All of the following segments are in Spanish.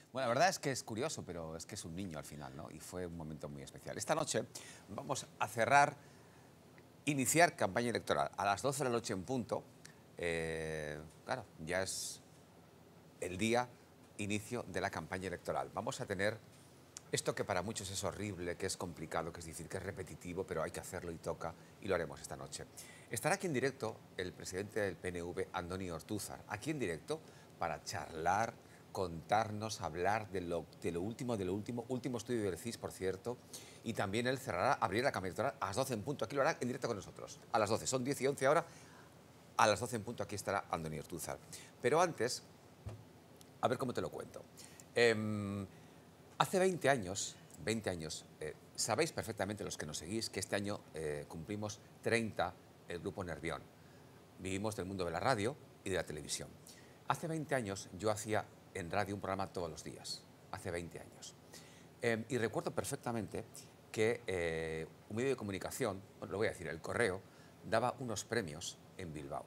Bueno, la verdad es que es curioso, pero es que es un niño al final, ¿no? Y fue un momento muy especial. Esta noche vamos a cerrar, iniciar campaña electoral a las 12 de la noche en punto. Claro, ya es el día inicio de la campaña electoral. Vamos a tener esto que para muchos es horrible, que es complicado, que es difícil, que es repetitivo, pero hay que hacerlo y toca, y lo haremos esta noche. Estará aquí en directo el presidente del PNV, Andoni Ortúzar, aquí en directo para charlar, contarnos, hablar de lo último, último estudio del CIS, por cierto, y también él cerrará, abrirá la campaña electoral a las 12 en punto. Aquí lo hará en directo con nosotros, a las 12, son 10 y 11 ahora, a las 12 en punto aquí estará Andoni Ortúzar. Pero antes, a ver cómo te lo cuento. Hace 20 años, sabéis perfectamente los que nos seguís que este año cumplimos 30 el Grupo Nervión. Vivimos del mundo de la radio y de la televisión. Hace 20 años yo hacía en radio un programa todos los días, hace 20 años. Y recuerdo perfectamente que un medio de comunicación, bueno, lo voy a decir, El Correo, daba unos premios en Bilbao.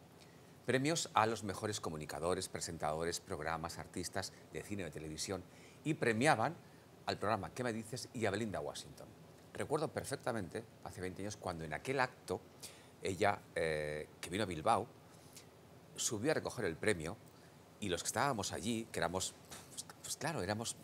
Premios a los mejores comunicadores, presentadores, programas, artistas de cine y de televisión, y premiaban al programa ¿Qué me dices? Y a Belinda Washington. Recuerdo perfectamente, hace 20 años, cuando en aquel acto ella, que vino a Bilbao, subió a recoger el premio, y los que estábamos allí, que éramos, pues claro,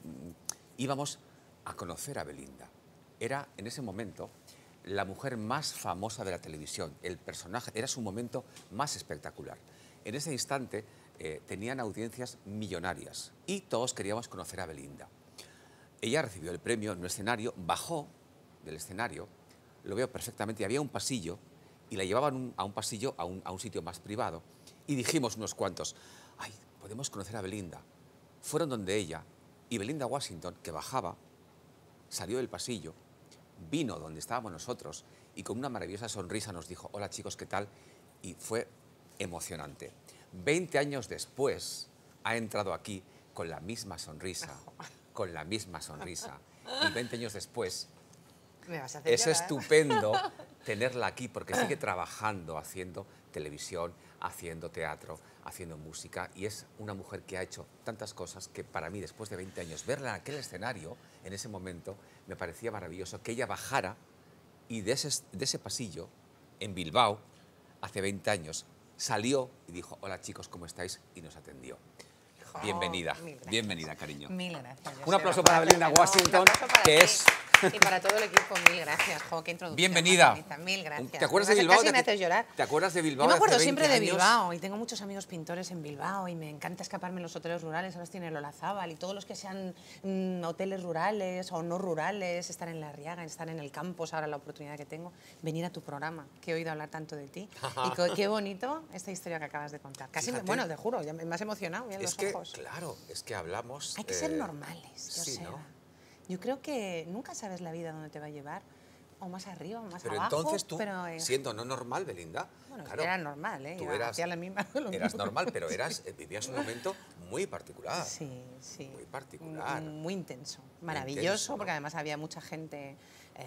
íbamos a conocer a Belinda. Era, en ese momento, la mujer más famosa de la televisión, el personaje, era su momento más espectacular. En ese instante tenían audiencias millonarias y todos queríamos conocer a Belinda. Ella recibió el premio en un escenario, bajó del escenario, lo veo perfectamente, y había un pasillo y la llevaban a un pasillo, a un sitio más privado, y dijimos unos cuantos, ay, podemos conocer a Belinda. Fueron donde ella, y Belinda Washington, que bajaba, salió del pasillo, vino donde estábamos nosotros y con una maravillosa sonrisa nos dijo, hola chicos, ¿qué tal? Y fue emocionante. 20 años después ha entrado aquí con la misma sonrisa, con la misma sonrisa. Y 20 años después Me vas a hacer es llorar. estupendo tenerla aquí porque sigue trabajando, haciendo televisión, haciendo teatro, haciendo música, y es una mujer que ha hecho tantas cosas que para mí, después de 20 años, verla en aquel escenario, en ese momento, me parecía maravilloso que ella bajara y de ese pasillo, en Bilbao, hace 20 años, salió y dijo, hola chicos, ¿cómo estáis? Y nos atendió. Bienvenida, Mil gracias. bienvenida, cariño. Mil gracias. Un aplauso para Belinda Washington, que es... Y para todo el equipo, mil gracias. Jo, qué introducción. Bienvenida. Más bonita. Mil gracias. ¿Te acuerdas de Bilbao? Casi me haces llorar. ¿Te acuerdas de Bilbao? Yo me de acuerdo hace siempre 20 de años? Bilbao y tengo muchos amigos pintores en Bilbao y me encanta escaparme en los hoteles rurales. Ahora estoy en el Olazábal y todos los que sean hoteles rurales o no rurales, estar en La Arriaga, estar en el campus, ahora la oportunidad que tengo, venir a tu programa, que he oído hablar tanto de ti. Y qué bonito esta historia que acabas de contar. Casi, bueno, te juro, ya me has emocionado, mira los ojos. Claro, es que hablamos... Hay que ser normales, sí, Joseba. ¿no? Yo creo que nunca sabes la vida dónde te va a llevar, o más arriba, o más Pero abajo. entonces tú, pero, siendo no normal, Belinda, bueno, claro, era normal, ¿eh? tú Hacía la misma, eras normal, pero vivías un momento muy particular. Sí, sí. Muy particular. Muy intenso, maravilloso, Muy intenso, ¿no? porque además había mucha gente,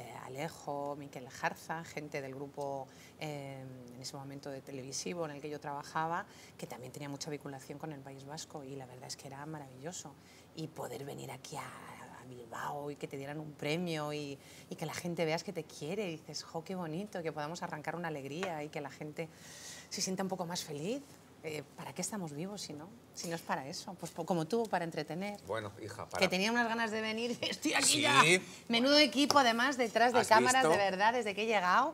Alejo, Miquel Jarza, gente del grupo en ese momento de televisivo en el que yo trabajaba, que también tenía mucha vinculación con el País Vasco, y la verdad es que era maravilloso. Y poder venir aquí a Bilbao y que te dieran un premio y que la gente veas que te quiere, y dices, jo, qué bonito, que podamos arrancar una alegría y que la gente se sienta un poco más feliz. ¿Para qué estamos vivos si no? Si no es para eso, pues como tú, para entretener. Bueno, hija, para... Que tenía unas ganas de venir, estoy aquí Sí. ya. Menudo equipo, además, detrás de ¿Has cámaras, visto? de verdad, desde que he llegado.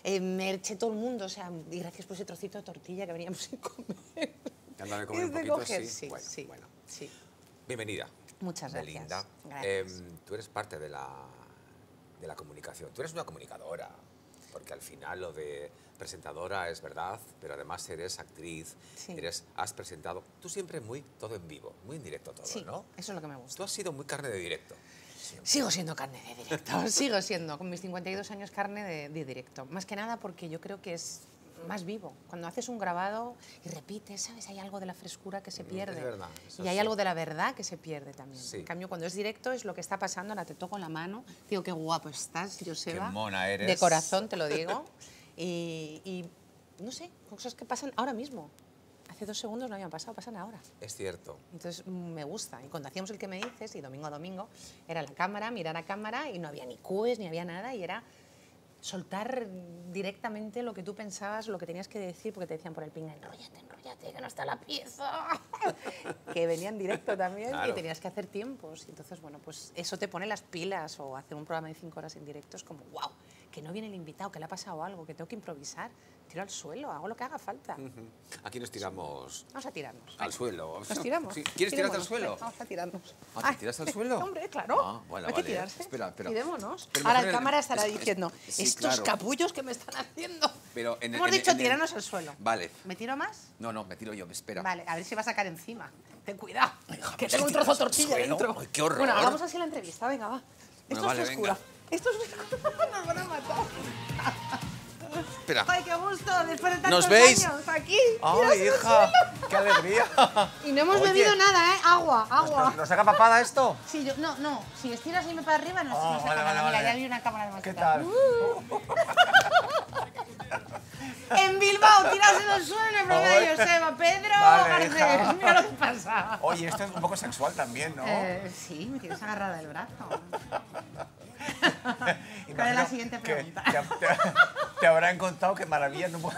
Me eché todo el mundo, o sea, y gracias por ese trocito de tortilla que veníamos sin comer. Ándame a comer un Es de poquito, coger, sí. sí, Bueno, sí, bueno. sí. Bienvenida. Muchas gracias. Belinda. Gracias. Tú eres parte de la comunicación. Tú eres una comunicadora, porque al final lo de presentadora es verdad, pero además eres actriz, Sí. has presentado. Tú siempre todo en vivo, muy en directo todo, Sí, ¿no? eso es lo que me Tú gusta. has sido muy carne de directo. Siempre. Sigo siendo carne de directo, sigo siendo, con mis 52 años, carne de directo. Más que nada porque yo creo que es más vivo. Cuando haces un grabado y repites, ¿sabes? Hay algo de la frescura que se pierde. Es verdad, eso y hay sí. algo de la verdad que se pierde también. Sí. En cambio, cuando es directo es lo que está pasando, ahora te toco la mano, digo, qué guapo estás, Joseba. Qué mona eres. De corazón te lo digo. y no sé, cosas que pasan ahora mismo. hace 2 segundos no habían pasado, pasan ahora. Es cierto. Entonces me gusta. Y cuando hacíamos el que me dices, y domingo a domingo, era la cámara, mirar a cámara, y no había ni cues, ni había nada, y era soltar directamente lo que tú pensabas, lo que tenías que decir, porque te decían por el ping, enróllate, que no está la pieza. Que venía en directo también, Claro. y tenías que hacer tiempos. Y entonces, bueno, pues eso te pone las pilas, o hacer un programa de 5 horas en directo es como, wow, que no viene el invitado, que le ha pasado algo, que tengo que improvisar, tiro al suelo, hago lo que haga falta. Aquí nos tiramos Vamos a tirarnos. al suelo. Nos tiramos. Sí. ¿Quieres tirarte al Tirémonos, suelo? venga, vamos a tirarnos. Ah, ¿te tiras al suelo? Hombre, claro. Ah, bueno, Hay que vale. tirarse. Espera. Tirémonos. Pero Ahora mejor el en- cámara estará es- diciendo, sí, estos claro. capullos que me están haciendo. Pero en- Hemos en- dicho en- tirarnos al suelo. Vale. ¿Me tiro más? No, me tiro yo, espera. Vale, a ver si va a sacar encima. Ten cuidado, Hija, que ¿me tengo un tiras trozo de al tortilla suelo? dentro. Ay, qué horror. Bueno, hagamos así la entrevista, venga, va. Esto vale, es frescura. venga. Esto es frescura. Nos van a matar. Espera. Ay, qué gusto, después de tantos ¿Nos veis? años aquí. ¡Ay, hija! ¡Qué alegría! Y no hemos Oye. bebido nada, ¿eh? Agua. ¿Nos saca papada esto? Sí, no. Si estiras y me para arriba, no, Ah, no se vale, acaba. vale, Mira, vale. ya hay una cámara de más. ¿Qué tal? En Bilbao, tirados en el suelo, broma Oye. de Joseba, Pedro Vale, Garcés. hija. Mira lo que pasa. Oye, esto es un poco sexual también, ¿no? Sí, me tienes agarrada del brazo. Imagino ¿Cuál es la siguiente que pregunta? te habrán contado que maravillas no puedo...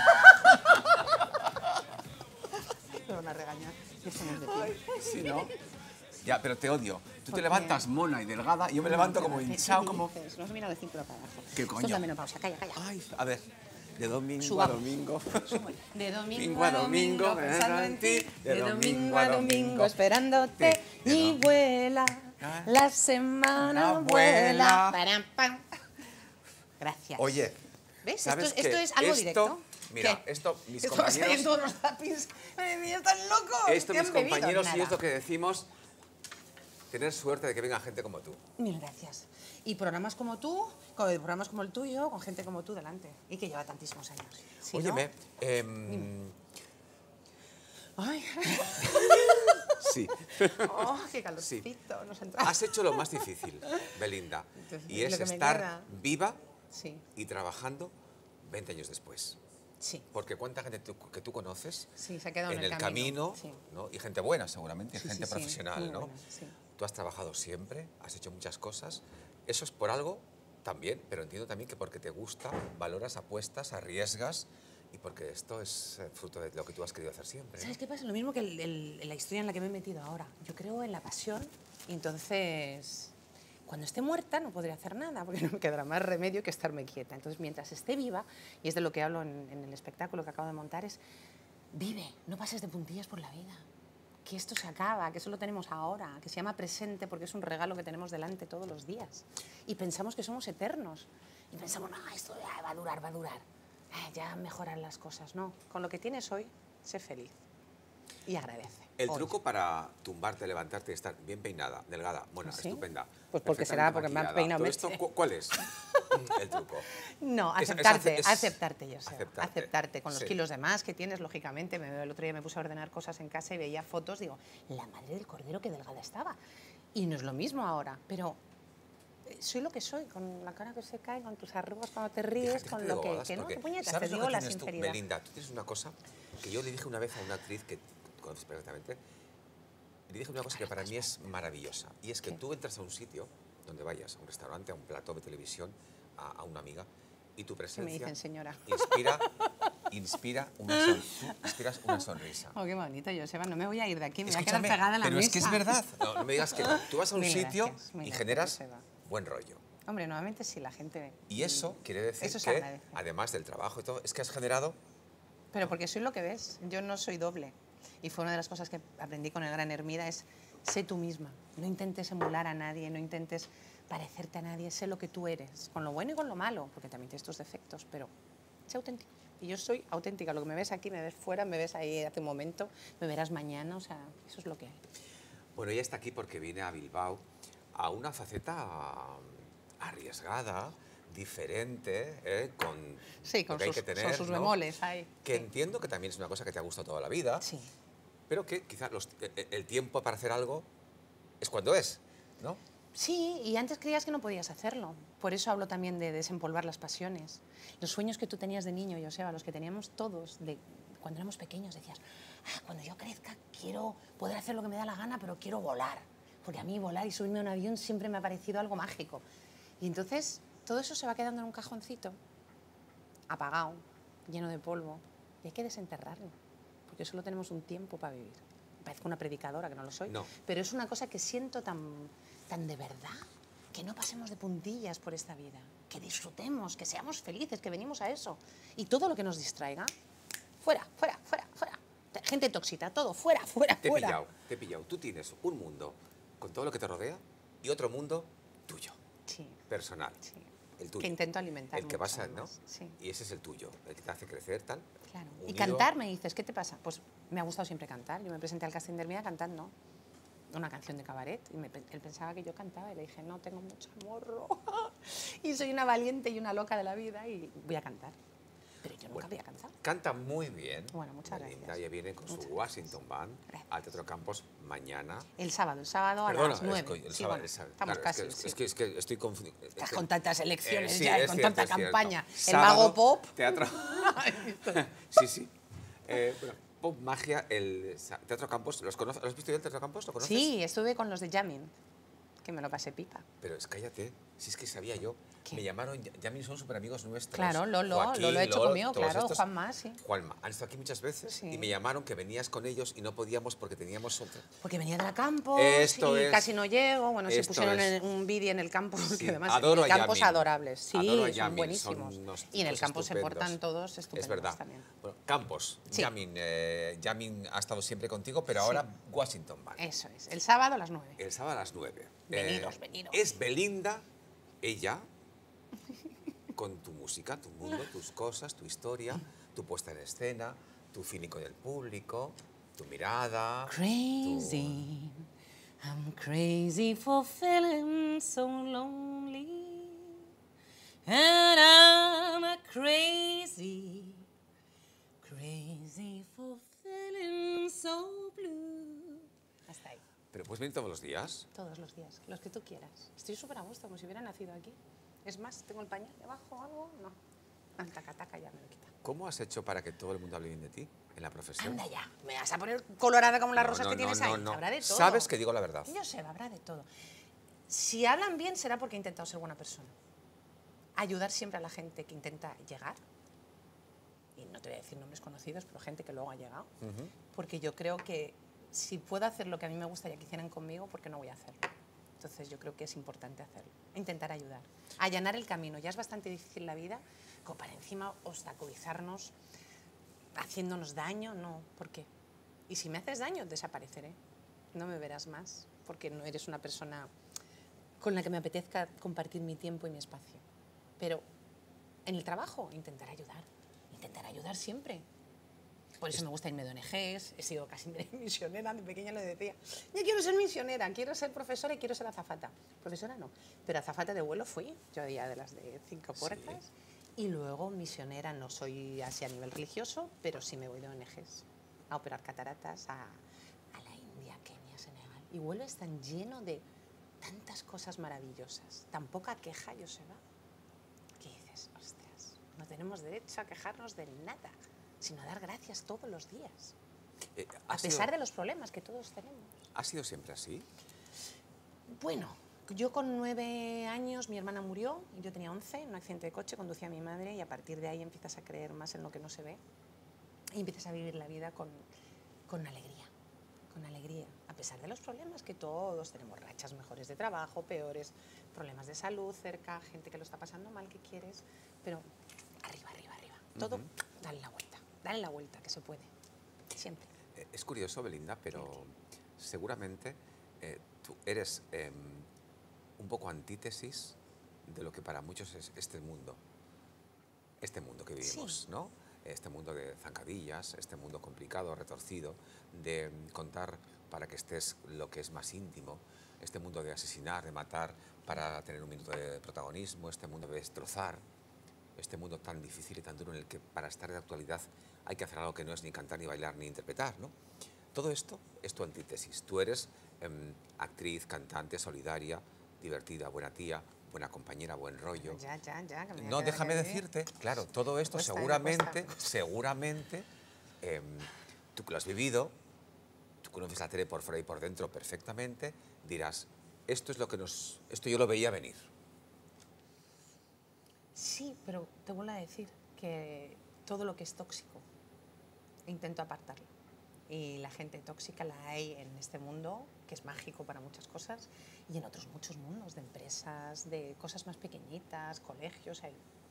Me van a regañar. Esto no es de pie. Sí, ¿no? Ya, pero te odio. Tú ¿Por te qué? levantas mona y delgada y yo me levanto como hinchado, como... No se mira de círculo para abajo. ¿Qué coño? Esto es la menopausia, calla. Ay, a ver. De domingo Subamos. a domingo. De domingo Domingo a a domingo domingo, pensando en ti, de de domingo domingo a a domingo domingo esperándote de y vuela, la semana vuela. Param, pam. Gracias. Oye, ¿ves? ¿sabes Esto qué? es algo Esto- directo. Mira, ¿Qué? esto, mis Esto va a salir en compañeros, todos los zappings. Madre mía, están locos. esto ¿Qué mis han bebido? compañeros y Nada. es lo que decimos, tener suerte de que venga gente como tú. Mil gracias. Y programas como tú, programas como el tuyo, con gente como tú delante. Y que lleva tantísimos años. Si no- Óyeme, Ay, sí, oh, qué calorcito. Nos entra. has hecho lo más difícil, Belinda, Entonces, y lo es que me estar queda. viva Sí, y trabajando 20 años después. sí. Porque cuánta gente que tú conoces Sí, se ha quedado en el camino, Sí. ¿no? Y gente buena seguramente, Sí, gente sí, sí, profesional, muy ¿no? buena, sí. Tú has trabajado siempre, has hecho muchas cosas. Eso es por algo también, pero entiendo también que porque te gusta, valoras, apuestas, arriesgas y porque esto es fruto de lo que tú has querido hacer siempre. ¿no? ¿Sabes qué pasa? Lo mismo que la historia en la que me he metido ahora. Yo creo en la pasión y entonces cuando esté muerta no podré hacer nada porque no me quedará más remedio que estarme quieta. Entonces mientras esté viva, y es de lo que hablo en el espectáculo que acabo de montar, es vive, no pases de puntillas por la vida. Que esto se acaba, que eso lo tenemos ahora, que se llama presente porque es un regalo que tenemos delante todos los días. Y pensamos que somos eternos. Y pensamos, no, esto ya va a durar, va a durar. Ya mejoran las cosas. No, con lo que tienes hoy, sé feliz. Y agradece. El Hoy. truco para tumbarte, levantarte y estar bien peinada, delgada, buena, ¿Sí? estupenda. Pues porque será perfectamente porque me han maquillada, peinado todo Merche. esto, ¿cuál es el truco? No, Es- es aceptarte, es- aceptarte, yo sé. aceptarte. Aceptarte, con los Sí. kilos de más que tienes, lógicamente. El otro día me puse a ordenar cosas en casa y veía fotos, digo, la madre del cordero que delgada estaba. Y no es lo mismo ahora, pero soy lo que soy, con la cara que se cae, con tus arrugas cuando te ríes, Fíjate con te lo digo que... bodas, Que no, porque que puñetas, te ¿sabes lo digo que la tienes tú, sinceridad. Belinda? Tú tienes una cosa que yo le dije una vez a una actriz que conoces perfectamente. Le dije una cosa que para mí es maravillosa. Y es que ¿Qué? tú entras a un sitio donde vayas, a un restaurante, a un plató de televisión, a una amiga, y tu ¿Qué presencia me dicen, señora? inspira tú inspiras una sonrisa. Oh, qué bonito, Joseba, no me voy a ir de aquí, me voy a quedar Escúchame, pegada a la pero mesa. es que es verdad. No, no me digas que no. Tú vas a un Mil sitio gracias, mil y gracias, generas Joseba. buen rollo. Hombre, nuevamente sí, la gente... Y eso quiere decir Eso se que, agradece. además del trabajo y todo, es que has generado... Pero porque soy lo que ves, yo no soy doble. Y fue una de las cosas que aprendí con el gran Hermida, es sé tú misma. No intentes emular a nadie, no intentes parecerte a nadie, sé lo que tú eres, con lo bueno y con lo malo, porque también tienes tus defectos, pero sé auténtico. Y yo soy auténtica, lo que me ves aquí, me ves fuera, me ves ahí hace un momento, me verás mañana, o sea, eso es lo que hay. Bueno, ella está aquí porque viene a Bilbao a una faceta arriesgada, diferente, con Sí, lo con que hay sus, que son tener, sus ¿no? bemoles ahí. Que Sí. entiendo que también es una cosa que te ha gustado toda la vida, Sí. pero que quizás el tiempo para hacer algo es cuando es, ¿no? Sí, y antes creías que no podías hacerlo. Por eso hablo también de desempolvar las pasiones. Los sueños que tú tenías de niño, Joseba, los que teníamos todos de cuando éramos pequeños, decías, cuando yo crezca quiero poder hacer lo que me da la gana, pero quiero volar. Porque a mí volar y subirme a un avión siempre me ha parecido algo mágico. Y entonces todo eso se va quedando en un cajoncito, apagado, lleno de polvo, y hay que desenterrarlo, porque solo tenemos un tiempo para vivir. Parezco una predicadora, que no lo soy, No. pero es una cosa que siento tan de verdad, que no pasemos de puntillas por esta vida, que disfrutemos, que seamos felices, que venimos a eso. Y todo lo que nos distraiga, fuera, fuera, fuera, fuera. Gente tóxica, todo, fuera, fuera, fuera. Te he pillado. Tú tienes un mundo con todo lo que te rodea y otro mundo tuyo, Sí, personal. sí. El tuyo. Que intento alimentar El que vas a, mucho ¿no? más, sí. Y ese es el tuyo, el que te hace crecer, tal. Claro. Y unido. cantar, me dices, ¿qué te pasa? Pues me ha gustado siempre cantar. Yo me presenté al casting de Hermida cantando una canción de cabaret y él pensaba que yo cantaba y le dije, no, tengo mucho morro y soy una valiente y una loca de la vida y voy a cantar. Pero yo nunca había cantado. Canta muy bien. Bueno, muchas Belinda. gracias. Ella viene con su Muchas Washington Band Gracias. al Teatro Campos mañana. El sábado a Perdona, las 9. el Sí, sábado, bueno, el sábado. estamos Claro, casi. es que estoy confundido. Estás con tantas elecciones Sí, ya y es con cierto, tanta es cierto. campaña. El Sábado, mago pop. Teatro. Sí, sí. Bueno, Pop Magia, el Teatro Campos. ¿Lo has visto ya el Teatro Campos? ¿Lo conoces? Sí, estuve con los de Jamming, que me lo pasé pipa. Pero cállate, si es que sabía yo. ¿Qué? Me llamaron, ya son súper amigos nuestros. Claro, Lolo ha hecho conmigo, todos claro, estos. Juanma, sí. Juanma, han estado aquí muchas veces Sí. y me llamaron que venías con ellos y no podíamos porque teníamos otro. Porque venía de la campus Esto y es. casi no llego. Bueno, se Esto pusieron es. un vídeo en el campus, Sí, que además adoro el a campus Yamin. adorables. Sí, Adoro a son Yamin, buenísimos. son unos Y en el tipos campus se estupendos. portan todos estupendos Es verdad. también. Bueno, Campos, Sí. Yamin ha estado siempre contigo, pero Sí. ahora Washington Band. Eso es, el sábado a las 9. El sábado a las 9. Venidos, venidos. Es Belinda, ella, con tu música, tu mundo, tus cosas, tu historia, tu puesta en escena, tu feeling con el público, tu mirada. Crazy, I'm crazy for feeling so lonely. And I'm a crazy, crazy for feeling so blue. Hasta ahí. Pero puedes venir todos los días. Todos los días, los que tú quieras. Estoy súper a gusto, como si hubiera nacido aquí. Es más, tengo el pañal debajo o algo, no. Taca, ya me lo quita. ¿Cómo has hecho para que todo el mundo hable bien de ti en la profesión? Anda ya, me vas a poner colorada como las No, rosas no, que tienes no, ahí. no. Habrá de todo. Sabes que digo la verdad. Yo sé, habrá de todo. Si hablan bien será porque he intentado ser buena persona. Ayudar siempre a la gente que intenta llegar. Y no te voy a decir nombres conocidos, pero gente que luego ha llegado. Porque yo creo que si puedo hacer lo que a mí me gustaría que hicieran conmigo, ¿por qué no voy a hacerlo? Entonces yo creo que es importante hacerlo. Intentar ayudar. Allanar el camino. Ya es bastante difícil la vida, como para encima obstaculizarnos, haciéndonos daño. No, ¿por qué? Y si me haces daño, desapareceré. No me verás más, porque no eres una persona con la que me apetezca compartir mi tiempo y mi espacio. Pero en el trabajo, intentar ayudar siempre. Por eso me gusta irme de ONGs, he sido casi misionera, de pequeña le decía, yo quiero ser misionera, quiero ser profesora y quiero ser azafata. Profesora no, pero azafata de vuelo fui, yo día de las de 5 puertas. Sí. Y luego misionera, no soy así a nivel religioso, pero sí me voy de ONGs a operar cataratas a la India, Kenia, Senegal. Y vuelves tan lleno de tantas cosas maravillosas, tan poca queja, Joseba, que dices, ostras, no tenemos derecho a quejarnos de nada, sino a dar gracias todos los días, a pesar de los problemas que todos tenemos. ¿Ha sido siempre así? Bueno, yo con 9 años mi hermana murió, y yo tenía 11, en un accidente de coche, conducía a mi madre y a partir de ahí empiezas a creer más en lo que no se ve y empiezas a vivir la vida con alegría, a pesar de los problemas que todos tenemos, rachas mejores de trabajo, peores, problemas de salud cerca, gente que lo está pasando mal, que quieres, pero arriba, todo, dale la vuelta, que se puede, siempre. Es curioso, Belinda, pero seguramente tú eres un poco antítesis de lo que para muchos es este mundo que vivimos, sí. ¿No? Este mundo de zancadillas, este mundo complicado, retorcido, de contar para que estés lo que es más íntimo, este mundo de asesinar, de matar para tener un minuto de protagonismo, este mundo de destrozar, este mundo tan difícil y tan duro en el que para estar de actualidad hay que hacer algo que no es ni cantar, ni bailar, ni interpretar, ¿no? Todo esto es tu antítesis. Tú eres actriz, cantante, solidaria, divertida, buena tía, buena compañera, buen rollo. Ya. Que me No, déjame decirte, claro, todo esto seguramente tú que lo has vivido, tú conoces la tele por fuera y por dentro perfectamente, dirás, esto es lo que esto yo lo veía venir. Sí, pero te vuelvo a decir que todo lo que es tóxico intento apartarlo. Y la gente tóxica la hay en este mundo, que es mágico para muchas cosas, y en otros muchos mundos, de empresas, de cosas más pequeñitas, colegios.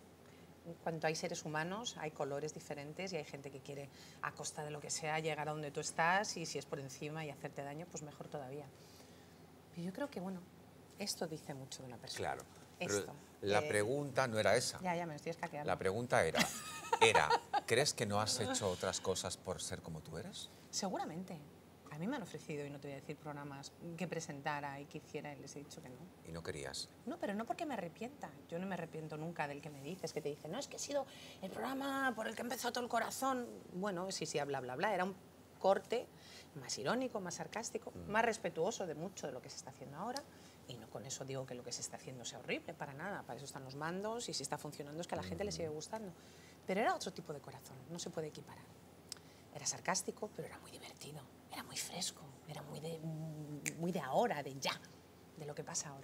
En cuanto hay seres humanos, hay colores diferentes y hay gente que quiere, a costa de lo que sea, llegar a donde tú estás, y si es por encima y hacerte daño, pues mejor todavía. Pero yo creo que, bueno, esto dice mucho de una persona. Claro, pero Esto. la pregunta no era esa. Ya, me estoy escaqueando. La pregunta era, ¿crees que no has hecho otras cosas por ser como tú eres? Seguramente. A mí me han ofrecido, y no te voy a decir programas, que presentara y que hiciera, y les he dicho que no. Y no querías. No, pero no porque me arrepienta. Yo no me arrepiento nunca del que me dices, que te dice, no, es que ha sido el programa por el que empezó todo el corazón. Bueno, sí, bla, bla, bla. Era un corte más irónico, más sarcástico, más respetuoso de mucho de lo que se está haciendo ahora. Y no con eso digo que lo que se está haciendo sea horrible, para nada. Para eso están los mandos, y si está funcionando es que a la gente le sigue gustando. Pero era otro tipo de corazón, no se puede equiparar. Era sarcástico, pero era muy divertido, era muy fresco, era muy de ahora, de ya, de lo que pasa ahora.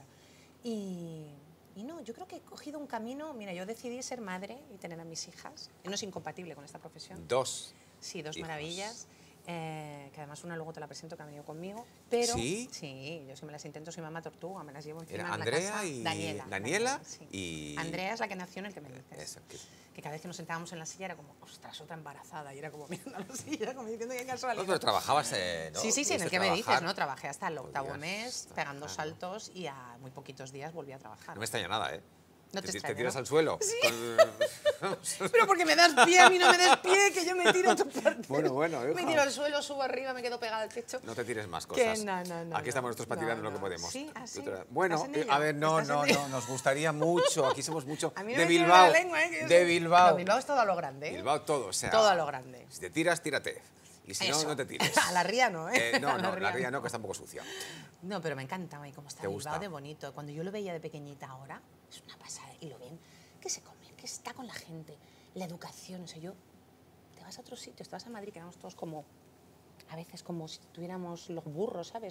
Y no, yo creo que he cogido un camino. Mira, yo decidí ser madre y tener a mis hijas. No es incompatible con esta profesión. Dos. Sí, dos hijos. Maravillas. Que además una luego te la presento, que ha venido conmigo. Pero, ¿Sí? Sí, yo sí me las intento, soy mamá tortuga, me las llevo encima Era en la Andrea casa. y Daniela, sí. sí. Y Andrea es la que nació en el que me dices. Eso, Que cada vez que nos sentábamos en la silla era como, ostras, otra embarazada. Y era como mirando a la silla, como diciendo qué casualidad. No, pero trabajabas, ¿no? Sí, en el que me dices, ¿no? Trabajé hasta el octavo Podías mes, pegando trabajar, saltos, y a muy poquitos días volví a trabajar. No me extraña nada, ¿eh? No te Te extraña, tiras ¿no? al suelo. Sí. Con- Pero porque me das pie, a mí no me des pie, que yo me tiro a tu parte. Bueno, Me hija. tiro al suelo, subo arriba, me quedo pegada al techo. No te tires más Que cosas. no. Aquí estamos nosotros para tirarnos lo que podemos. Sí, así. Bueno, ¿Estás en ello? a ver, no, ¿Estás en ello? nos gustaría mucho. Aquí somos mucho. A mí no De me tires Bilbao. la lengua, ¿eh? Que yo De soy- Bilbao. No, Bilbao es todo a lo grande, ¿eh? Bilbao todo, o sea. Todo a lo grande. Si te tiras, tírate. Y si no, Eso. no te tires. A la ría no, ¿eh? No, A la ría no, que está un poco sucia. No, pero me encantaba y cómo está ¿Te Bilbao gusta? de bonito. Cuando yo lo veía de pequeñita ahora, es una pasada. Y lo bien que se come, que está con la gente, la educación. O sea, te vas a otros sitios, te vas a Madrid, que éramos todos como, a veces como si tuviéramos los burros, ¿sabes?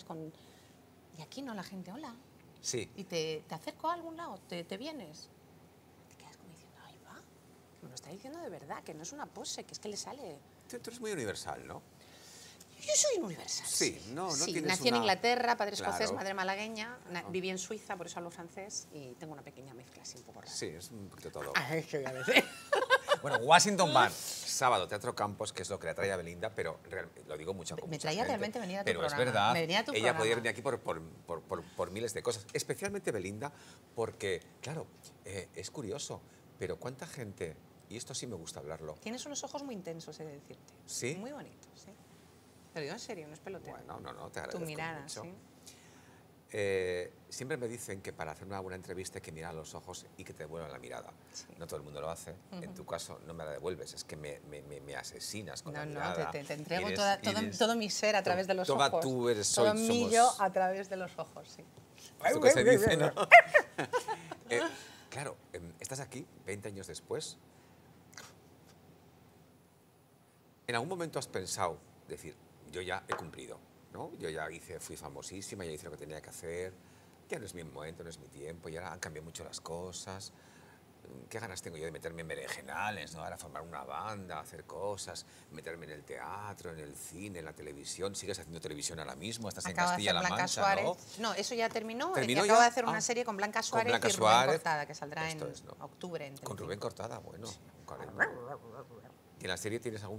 Y aquí no, la gente, hola. Sí. Y te acerco a algún lado, te vienes. Te quedas como diciendo, ay, va. Me lo está diciendo de verdad, que no es una pose, que es que le sale. Tú eres muy universal, ¿no? Yo soy universal. Sí, no sí, tienes nací en una- Inglaterra, padre escocés, Claro. madre malagueña. Viví en Suiza, por eso hablo francés, y tengo una pequeña mezcla así un poco rara. Sí, es un poquito todo. Ay, qué voy a decir. Bueno, Washington Band, sábado, Teatro Campos, que es lo que le trae a Belinda, pero lo digo mucho con Me mucha traía gente, realmente venir a tu pero programa. es verdad, Me venía a tu ella programa. podía venir aquí por miles de cosas, especialmente Belinda, porque, claro, es curioso, pero cuánta gente, y esto sí me gusta hablarlo, Tienes unos ojos muy intensos, he de decirte. ¿Sí? Muy bonitos, sí. Te lo digo en serio, no es peloteo. bueno, no, te Tu agradezco mirada, mucho. sí. Siempre me dicen que para hacer una buena entrevista hay que mirar a los ojos y que te devuelvan la mirada. Sí. No todo el mundo lo hace. En tu caso no me la devuelves, es que me asesinas con la No, mirada. te entrego Eres- todo mi ser a través de los toda ojos. tú eres, todo soy- mi somos- yo a través de los ojos, sí. Esto que se dice, ¿no? Claro, estás aquí 20 años después. ¿En algún momento has pensado, decir, yo ya he cumplido, ¿no? Yo ya fui famosísima, ya hice lo que tenía que hacer, ya no es mi momento, no es mi tiempo, ya han cambiado mucho las cosas. ¿Qué ganas tengo yo de meterme en berenjenales, ¿no? Ahora formar una banda, hacer cosas, meterme en el teatro, en el cine, en la televisión? ¿Sigues haciendo televisión ahora mismo? ¿Estás Acabo en de hacer Castilla-La Blanca Mancha, Suárez. no? No, eso ya terminó. ¿Terminó y acabo ya? de hacer una Ah. serie con Blanca Con Suárez Blanca y Rubén Suárez. Cortada, que saldrá Esto en es, ¿no? octubre. En Con Telecinco. Rubén Cortada, bueno. caramba. ¿Y en la serie tienes algún...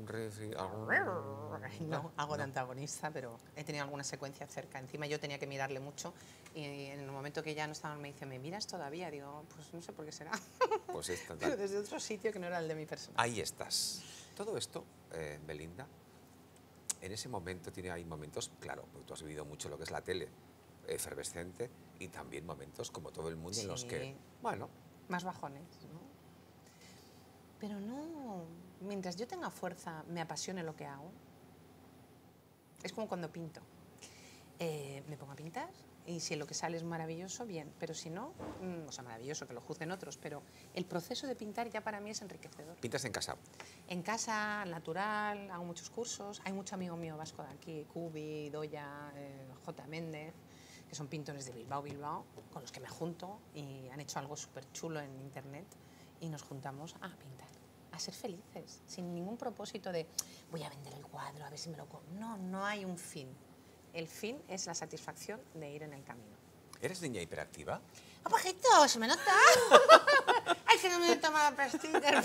No, hago de antagonista, pero he tenido alguna secuencia cerca. Encima yo tenía que mirarle mucho y en el momento que ya no estaba me dice, ¿me miras todavía? Digo, pues no sé por qué será. Pues es tan- Pero desde otro sitio que no era el de mi persona. Ahí estás. Todo esto, Belinda, en ese momento hay momentos, claro, porque tú has vivido mucho lo que es la tele efervescente y también momentos como todo el mundo en los Sí. que, bueno, Más bajones, ¿no? Pero no, mientras yo tenga fuerza, me apasione lo que hago. Es como cuando pinto. Me pongo a pintar y y si lo que sale es maravilloso, bien, pero si no, o sea, maravilloso, que lo juzguen otros, pero el proceso de pintar ya para mí es enriquecedor. ¿Pintas en casa? En casa, natural, hago muchos cursos, hay mucho amigo mío vasco de aquí, Cubi, Doya, J. Méndez, que son pintores de Bilbao, con los que me junto y han hecho algo súper chulo en internet y nos juntamos a pintar, a ser felices, sin ningún propósito de voy a vender el cuadro, a ver si me lo compro. No, no hay un fin. El fin es la satisfacción de ir en el camino. ¿Eres niña hiperactiva? ¡Oh, pajito! ¡Se me nota! ¡Ay, que no me he tomado pastilla!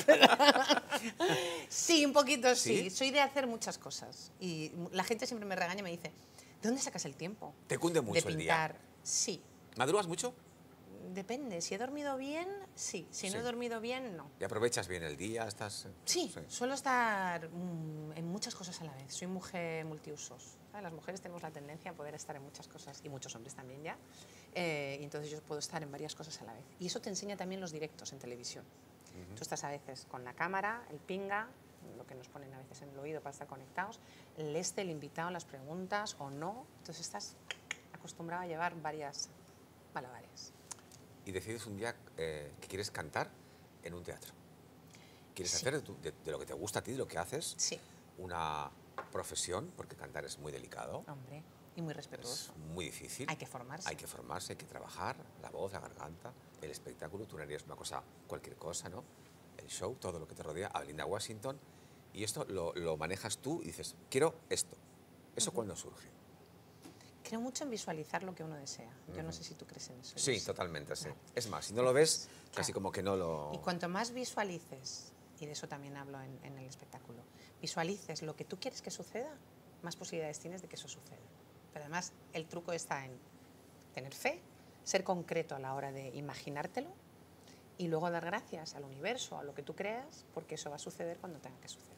Sí, un poquito sí. Soy de hacer muchas cosas. Y la gente siempre me regaña y me dice, ¿de dónde sacas el tiempo? ¿Te cunde mucho de el día? pintar. Sí. ¿Madrugas mucho? Depende. Si he dormido bien, sí. Si no he dormido bien, no. ¿Y aprovechas bien el día? ¿Estás...? Sí, suelo estar en muchas cosas a la vez. Soy mujer multiusos. ¿Sabes? Las mujeres tenemos la tendencia a poder estar en muchas cosas, y muchos hombres también ya. Y entonces yo puedo estar en varias cosas a la vez. Y eso te enseña también los directos en televisión. Tú estás a veces con la cámara, el pinga, lo que nos ponen a veces en el oído para estar conectados, el invitado, las preguntas o no. Entonces estás acostumbrado a llevar varias malabares. Y decides un día que quieres cantar en un teatro. ¿Quieres hacer de lo que te gusta a ti, de lo que haces, una profesión? Porque cantar es muy delicado. Hombre, y muy respetuoso. Es muy difícil. Hay que formarse. Hay que formarse, hay que trabajar la voz, la garganta, el espectáculo. Tú no harías una cosa, cualquier cosa, ¿no? El show, todo lo que te rodea, a Belinda Washington. Y esto lo manejas tú y dices, quiero esto. ¿Eso cuándo surge? Creo mucho en visualizar lo que uno desea. Yo no sé si tú crees en eso. Sí, totalmente, sí. Es más, si no lo ves, casi como que no lo... Y cuanto más visualices, y de eso también hablo en el espectáculo, visualices lo que tú quieres que suceda, más posibilidades tienes de que eso suceda. Pero además el truco está en tener fe, ser concreto a la hora de imaginártelo y luego dar gracias al universo, a lo que tú creas, porque eso va a suceder cuando tenga que suceder.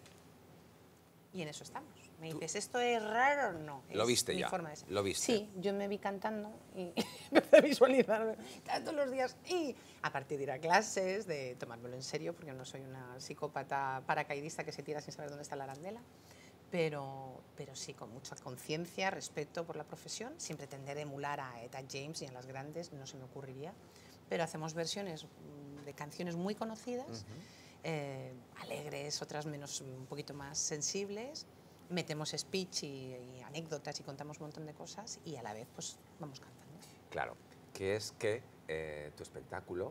Y en eso estamos. Me dices, ¿esto es raro o no? ¿Lo viste mi ya? forma de ser. ¿Lo viste? Sí, yo me vi cantando y empecé a visualizarme todos los días. Y a partir de ir a clases, de tomármelo en serio, porque no soy una psicópata paracaidista que se tira sin saber dónde está la arandela, pero sí, con mucha conciencia, respeto por la profesión. Siempre tender a emular a Etta James y a las grandes, no se me ocurriría. Pero hacemos versiones de canciones muy conocidas, alegres, otras menos, un poquito más sensibles. Metemos speech y anécdotas y contamos un montón de cosas y a la vez pues vamos cantando. Claro, que es que tu espectáculo,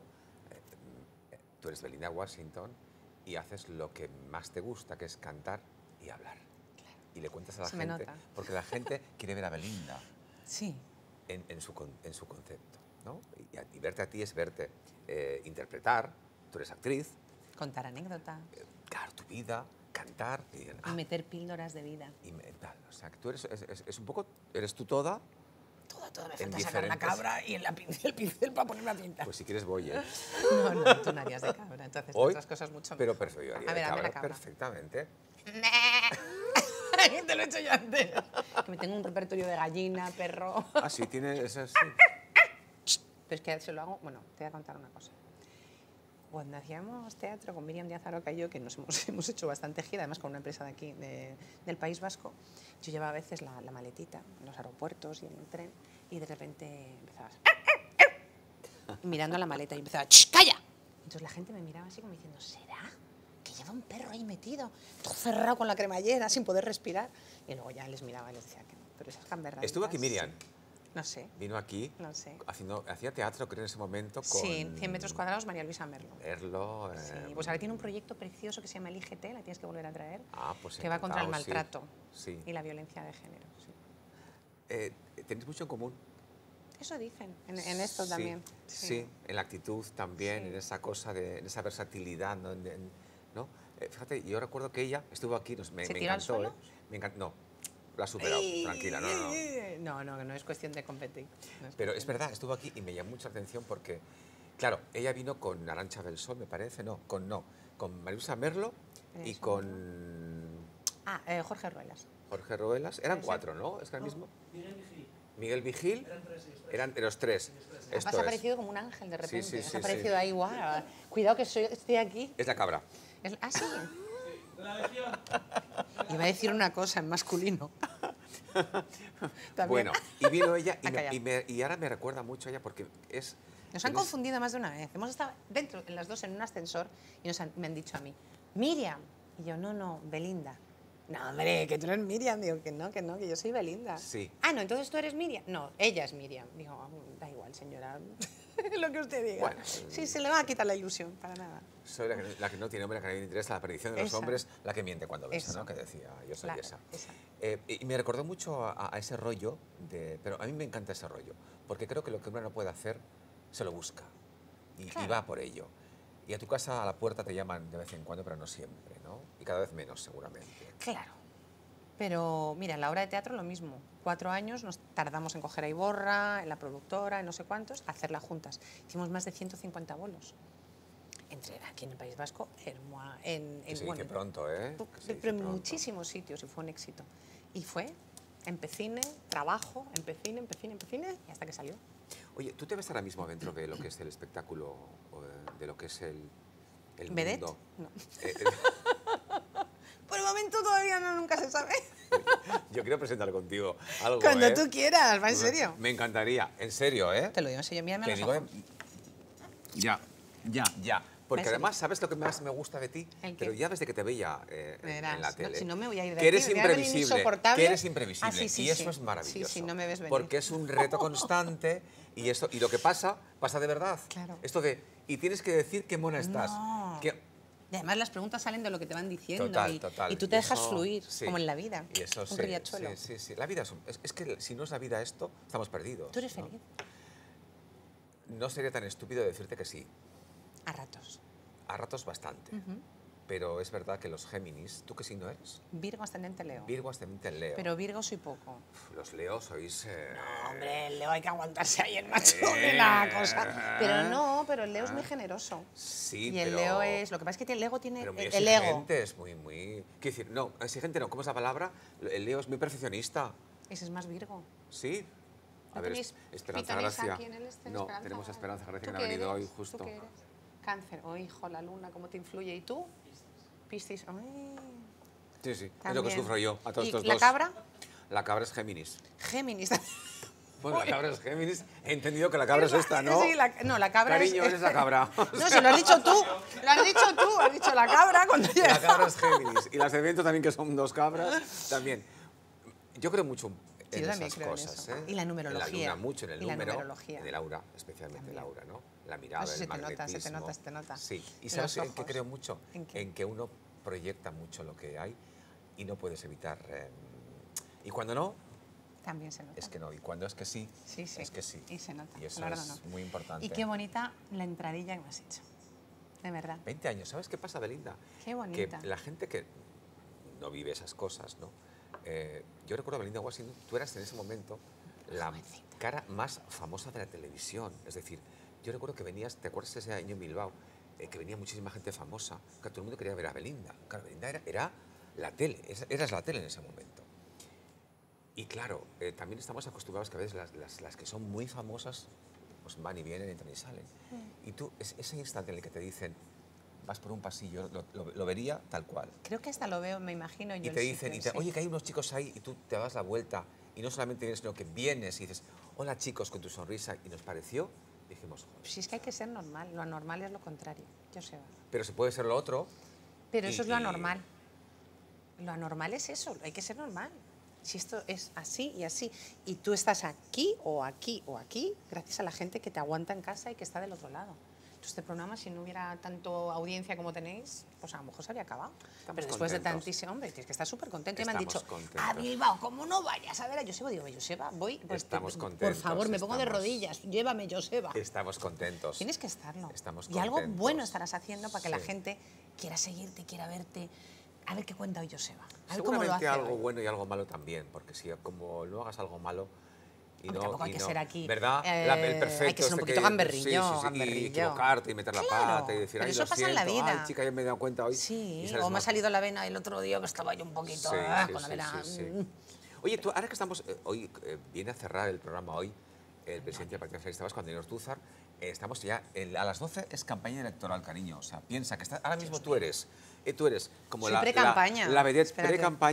tú eres Belinda Washington y haces lo que más te gusta, que es cantar y hablar. Claro. Y le cuentas a la Se gente, me nota. porque la gente quiere ver a Belinda Sí. en su concepto, ¿no? Y verte a ti es verte interpretar, tú eres actriz. Contar anécdotas. Claro, tu vida, cantar. Y meter píldoras de vida. O sea, que tú eres es un poco, eres tú toda. Todo me falta sacar la cabra y el pincel para ponerme a pintar. Pues si quieres voy, ¿eh? No, tú no harías de cabra, entonces Hoy, otras cosas mucho pero mejor. perfecto, yo haría A ver, de hazme cabra la cabra. perfectamente. Te lo he hecho yo antes. Que me tengo un repertorio de gallina, perro. Ah, sí, tiene eso, sí. Pero es que se lo hago... Bueno, te voy a contar una cosa. Cuando hacíamos teatro con Miriam Díaz Aroca y yo, que nos hemos hecho bastante gira, además con una empresa de aquí, del País Vasco, yo llevaba a veces la maletita en los aeropuertos y en el tren, y de repente empezabas mirando la maleta y empezaba, ¡Ch, calla! Entonces la gente me miraba así como diciendo, ¿será que lleva un perro ahí metido, todo cerrado con la cremallera, sin poder respirar? Y luego ya les miraba y les decía que no, pero esas gamberraditas... Estuvo aquí Miriam. No sé. Vino aquí, No sé. hacía teatro, creo, en ese momento con... Sí, 100 metros cuadrados, María Luisa Merlo. Merlo. Sí, pues ahora tiene un proyecto precioso que se llama El IGT, la tienes que volver a traer, Pues que va contra el encantado, maltrato sí. y la violencia de género. Sí. ¿Tenéis mucho en común? Eso dicen, en esto Sí, también. Sí, en la actitud también, Sí. en esa cosa, en esa versatilidad, ¿no? ¿No? Fíjate, yo recuerdo que ella estuvo aquí, me ¿Se tiró al encantó, suelo? Me encantó, no, lo ha superado, tranquila, No es cuestión de competir. Pero es verdad, estuvo aquí y me llamó mucha atención porque, claro, ella vino con Arantxa Belsón, me parece, con María Merlo y Eso. con Jorge Ruelas. Jorge Ruelas. Eran Ese. 4, ¿no? ¿Es que el mismo? Miguel Vigil. Miguel Vigil. Eran tres, sí, tres. Eran los 3. Has aparecido como un ángel de repente. sí, Has sí, aparecido ahí, guau. Cuidado que estoy aquí. Es la cabra. Sí. La legión. Iba a decir una cosa en masculino. También. Bueno, y vino ella Ha callado. y ahora me recuerda mucho a ella porque es... Nos han tienes- confundido más de una vez. Hemos estado dentro, en las dos, en un ascensor y me han dicho a mí, Miriam. Y yo, no, Belinda. No, hombre, que tú eres Miriam. Digo, que no, que yo soy Belinda. Sí. Ah, no, entonces tú eres Miriam. No, ella es Miriam. Digo, da igual, señora. Lo que usted diga. Bueno, sí, se le va a quitar la ilusión, para nada. Soy la que no tiene hombre, la que nadie le interesa, la perdición de los Esa. hombres, la que miente cuando besa, Eso. ¿no? Que decía, yo soy Claro, esa. esa. Y me recordó mucho a ese rollo, pero a mí me encanta ese rollo, porque creo que lo que uno no puede hacer, se lo busca y Claro. va por ello. Y a tu casa, a la puerta, te llaman de vez en cuando, pero no siempre, ¿no? Y cada vez menos, seguramente. Claro. Pero mira, en la obra de teatro lo mismo. 4 años nos tardamos en coger a Iborra, en la productora, en no sé cuántos, a hacerla juntas. Hicimos más de 150 bolos. Entre aquí en el País Vasco, Que se dice pronto, ¿eh? Que se dice pero en pronto. muchísimos sitios y fue un éxito. Y fue empecine, trabajo, empecine y hasta que salió. Oye, ¿tú te ves ahora mismo dentro de lo que es el espectáculo, de lo que es el ¿Vedette? mundo? No. Eh, Por el momento todavía no, nunca se sabe. yo quiero presentar contigo algo, Cuando ¿eh? tú quieras, va en serio. Me encantaría, en serio, ¿eh? Te lo digo en serio, mírame a Te los digo, ojos. ya. Porque ¿Ves? además, ¿sabes lo que más me gusta de ti? ¿El qué? Pero ya desde que te veía Verás, en la no, tele. si no me voy a ir de que aquí, eres me voy a venir imprevisible. insoportable. Que eres imprevisible. Ah, sí, y eso sí. es maravilloso. Sí, no me ves venir. Porque es un reto constante y lo que pasa de verdad. Claro. Esto y tienes que decir qué mona estás. No. Que- Y además las preguntas salen de lo que te van diciendo Total. y tú te Y dejas eso- fluir, sí. como en la vida, Y eso un sí, riachuelo. Sí. La vida es que si no es la vida esto, estamos perdidos. Tú eres ¿no? feliz, No sería tan estúpido decirte que sí. a ratos. A ratos bastante. Pero es verdad que los Géminis, ¿tú qué signo eres? Virgo ascendente Leo. Virgo ascendente en Leo. Pero Virgo soy poco. Los Leos sois... No, hombre, el Leo hay que aguantarse ahí el macho de la cosa. Pero no, pero el Leo es muy generoso. Sí, Y el pero... Leo es... Lo que pasa es que el Leo tiene Pero muy el ego. exigente, es muy... Quiero decir, no, exigente no, ¿cómo es la palabra? El Leo es muy perfeccionista, Ese es más Virgo. ¿sí? A ¿No ver, tenéis Esperanza pitones Gracia. aquí en el este? No, Esperanza? tenemos a Esperanza Gracia ¿Tú que no ha qué venido hoy eres? justo. ¿Tú qué eres? Cáncer. Oh, hijo, la luna, ¿cómo te influye? ¿Y tú? Piscis. Ay, Sí, es lo que también. sufro yo, a todos ¿Y estos la dos. cabra? La cabra es Géminis. Géminis. Bueno, la cabra es Géminis. He entendido que la cabra es esta, ¿no? Sí, la cabra Cariño, es... eres la cabra. No, se lo has dicho tú. Lo has dicho tú. Has dicho la cabra cuando La llega. cabra es Géminis. Y las de viento también, que son 2 cabras, también. Yo creo mucho Sí, en yo también esas creo en cosas. eso. ¿eh? Y la numerología. En la luna, mucho en el Y la número. numerología. En el aura, especialmente el También. aura, ¿no? La mirada, Eso el se te nota, magnetismo. se te nota. Sí. ¿Y En sabes los en qué ojos. creo mucho? ¿En qué? En que uno proyecta mucho lo que hay y no puedes evitar... y cuando no, También se nota. es que no. Y cuando es que sí, Sí, sí. es que sí. Y se nota. Y eso la verdad, es no. muy importante. Y qué bonita la entradilla que me has hecho. De verdad. 20 años, ¿sabes qué pasa, Belinda? Qué bonita. Que la gente que no vive esas cosas, ¿no? Yo recuerdo a Belinda Washington, tú eras en ese momento la Jovencita. cara más famosa de la televisión. Es decir, yo recuerdo que venías, ¿te acuerdas ese año en Bilbao? Que venía muchísima gente famosa, que todo el mundo quería ver a Belinda. Claro, Belinda era la tele, eras la tele en ese momento. Y claro, también estamos acostumbrados que a veces las que son muy famosas pues van y vienen, entran y salen. Y tú, ese instante en el que te dicen, vas por un pasillo, lo vería tal cual. Creo que hasta lo veo, me imagino yo. Y el te dicen, sitio, sí. oye, que hay unos chicos ahí, y tú te das la vuelta, y no solamente vienes, sino que vienes y dices, hola chicos, con tu sonrisa, y nos pareció, dijimos, joder, Si es que hay que ser normal, lo anormal es lo contrario, Joseba. pero se puede ser lo otro. Pero eso es lo y- anormal. Lo anormal es eso, hay que ser normal. Si esto es así y así, y tú estás aquí o aquí o aquí, gracias a la gente que te aguanta en casa y que está del otro lado. Entonces, este programa, si no hubiera tanto audiencia como tenéis, pues a lo mejor se habría acabado. Estamos Pero después de contentos. tantísimo, hombre, tienes que estar súper contento. Y me han Estamos dicho, contentos. a Bilbao, ¿cómo no vayas a ver a Joseba? Digo, Joseba, voy, pues, Estamos por contentos, favor, me pongo de estamos- rodillas, llévame, Joseba. Estamos contentos. Tienes que estarlo. Estamos y algo contentos. bueno estarás haciendo para que la Sí. gente quiera seguirte, quiera verte. A ver qué cuenta hoy Joseba. A ver cómo lo Seguramente hace algo hoy. bueno y algo malo también, porque si como no hagas algo malo y Hombre, no... tampoco hay y que no- ser aquí, ¿Verdad? El perfecto. hay que ser un este poquito gamberrillo, sí, y gamberrillo. equivocarte y meter la Claro, pata y decir, pero ay, eso lo pasa en la siento, vida. ay, chica, ya me he dado cuenta hoy. Sí, y sales o me ha más- salido la vena el otro día que estaba yo un poquito Sí, con la vena. sí. Oye, tú, ahora que estamos, hoy viene a cerrar el programa hoy, el presidente del Partido Socialista Vasco, Andoni Ortúzar, estamos ya, a las 12 es campaña electoral, cariño, o sea, piensa que ahora mismo tú eres como Soy la pre-campaña, vedette espérate. pre-campaña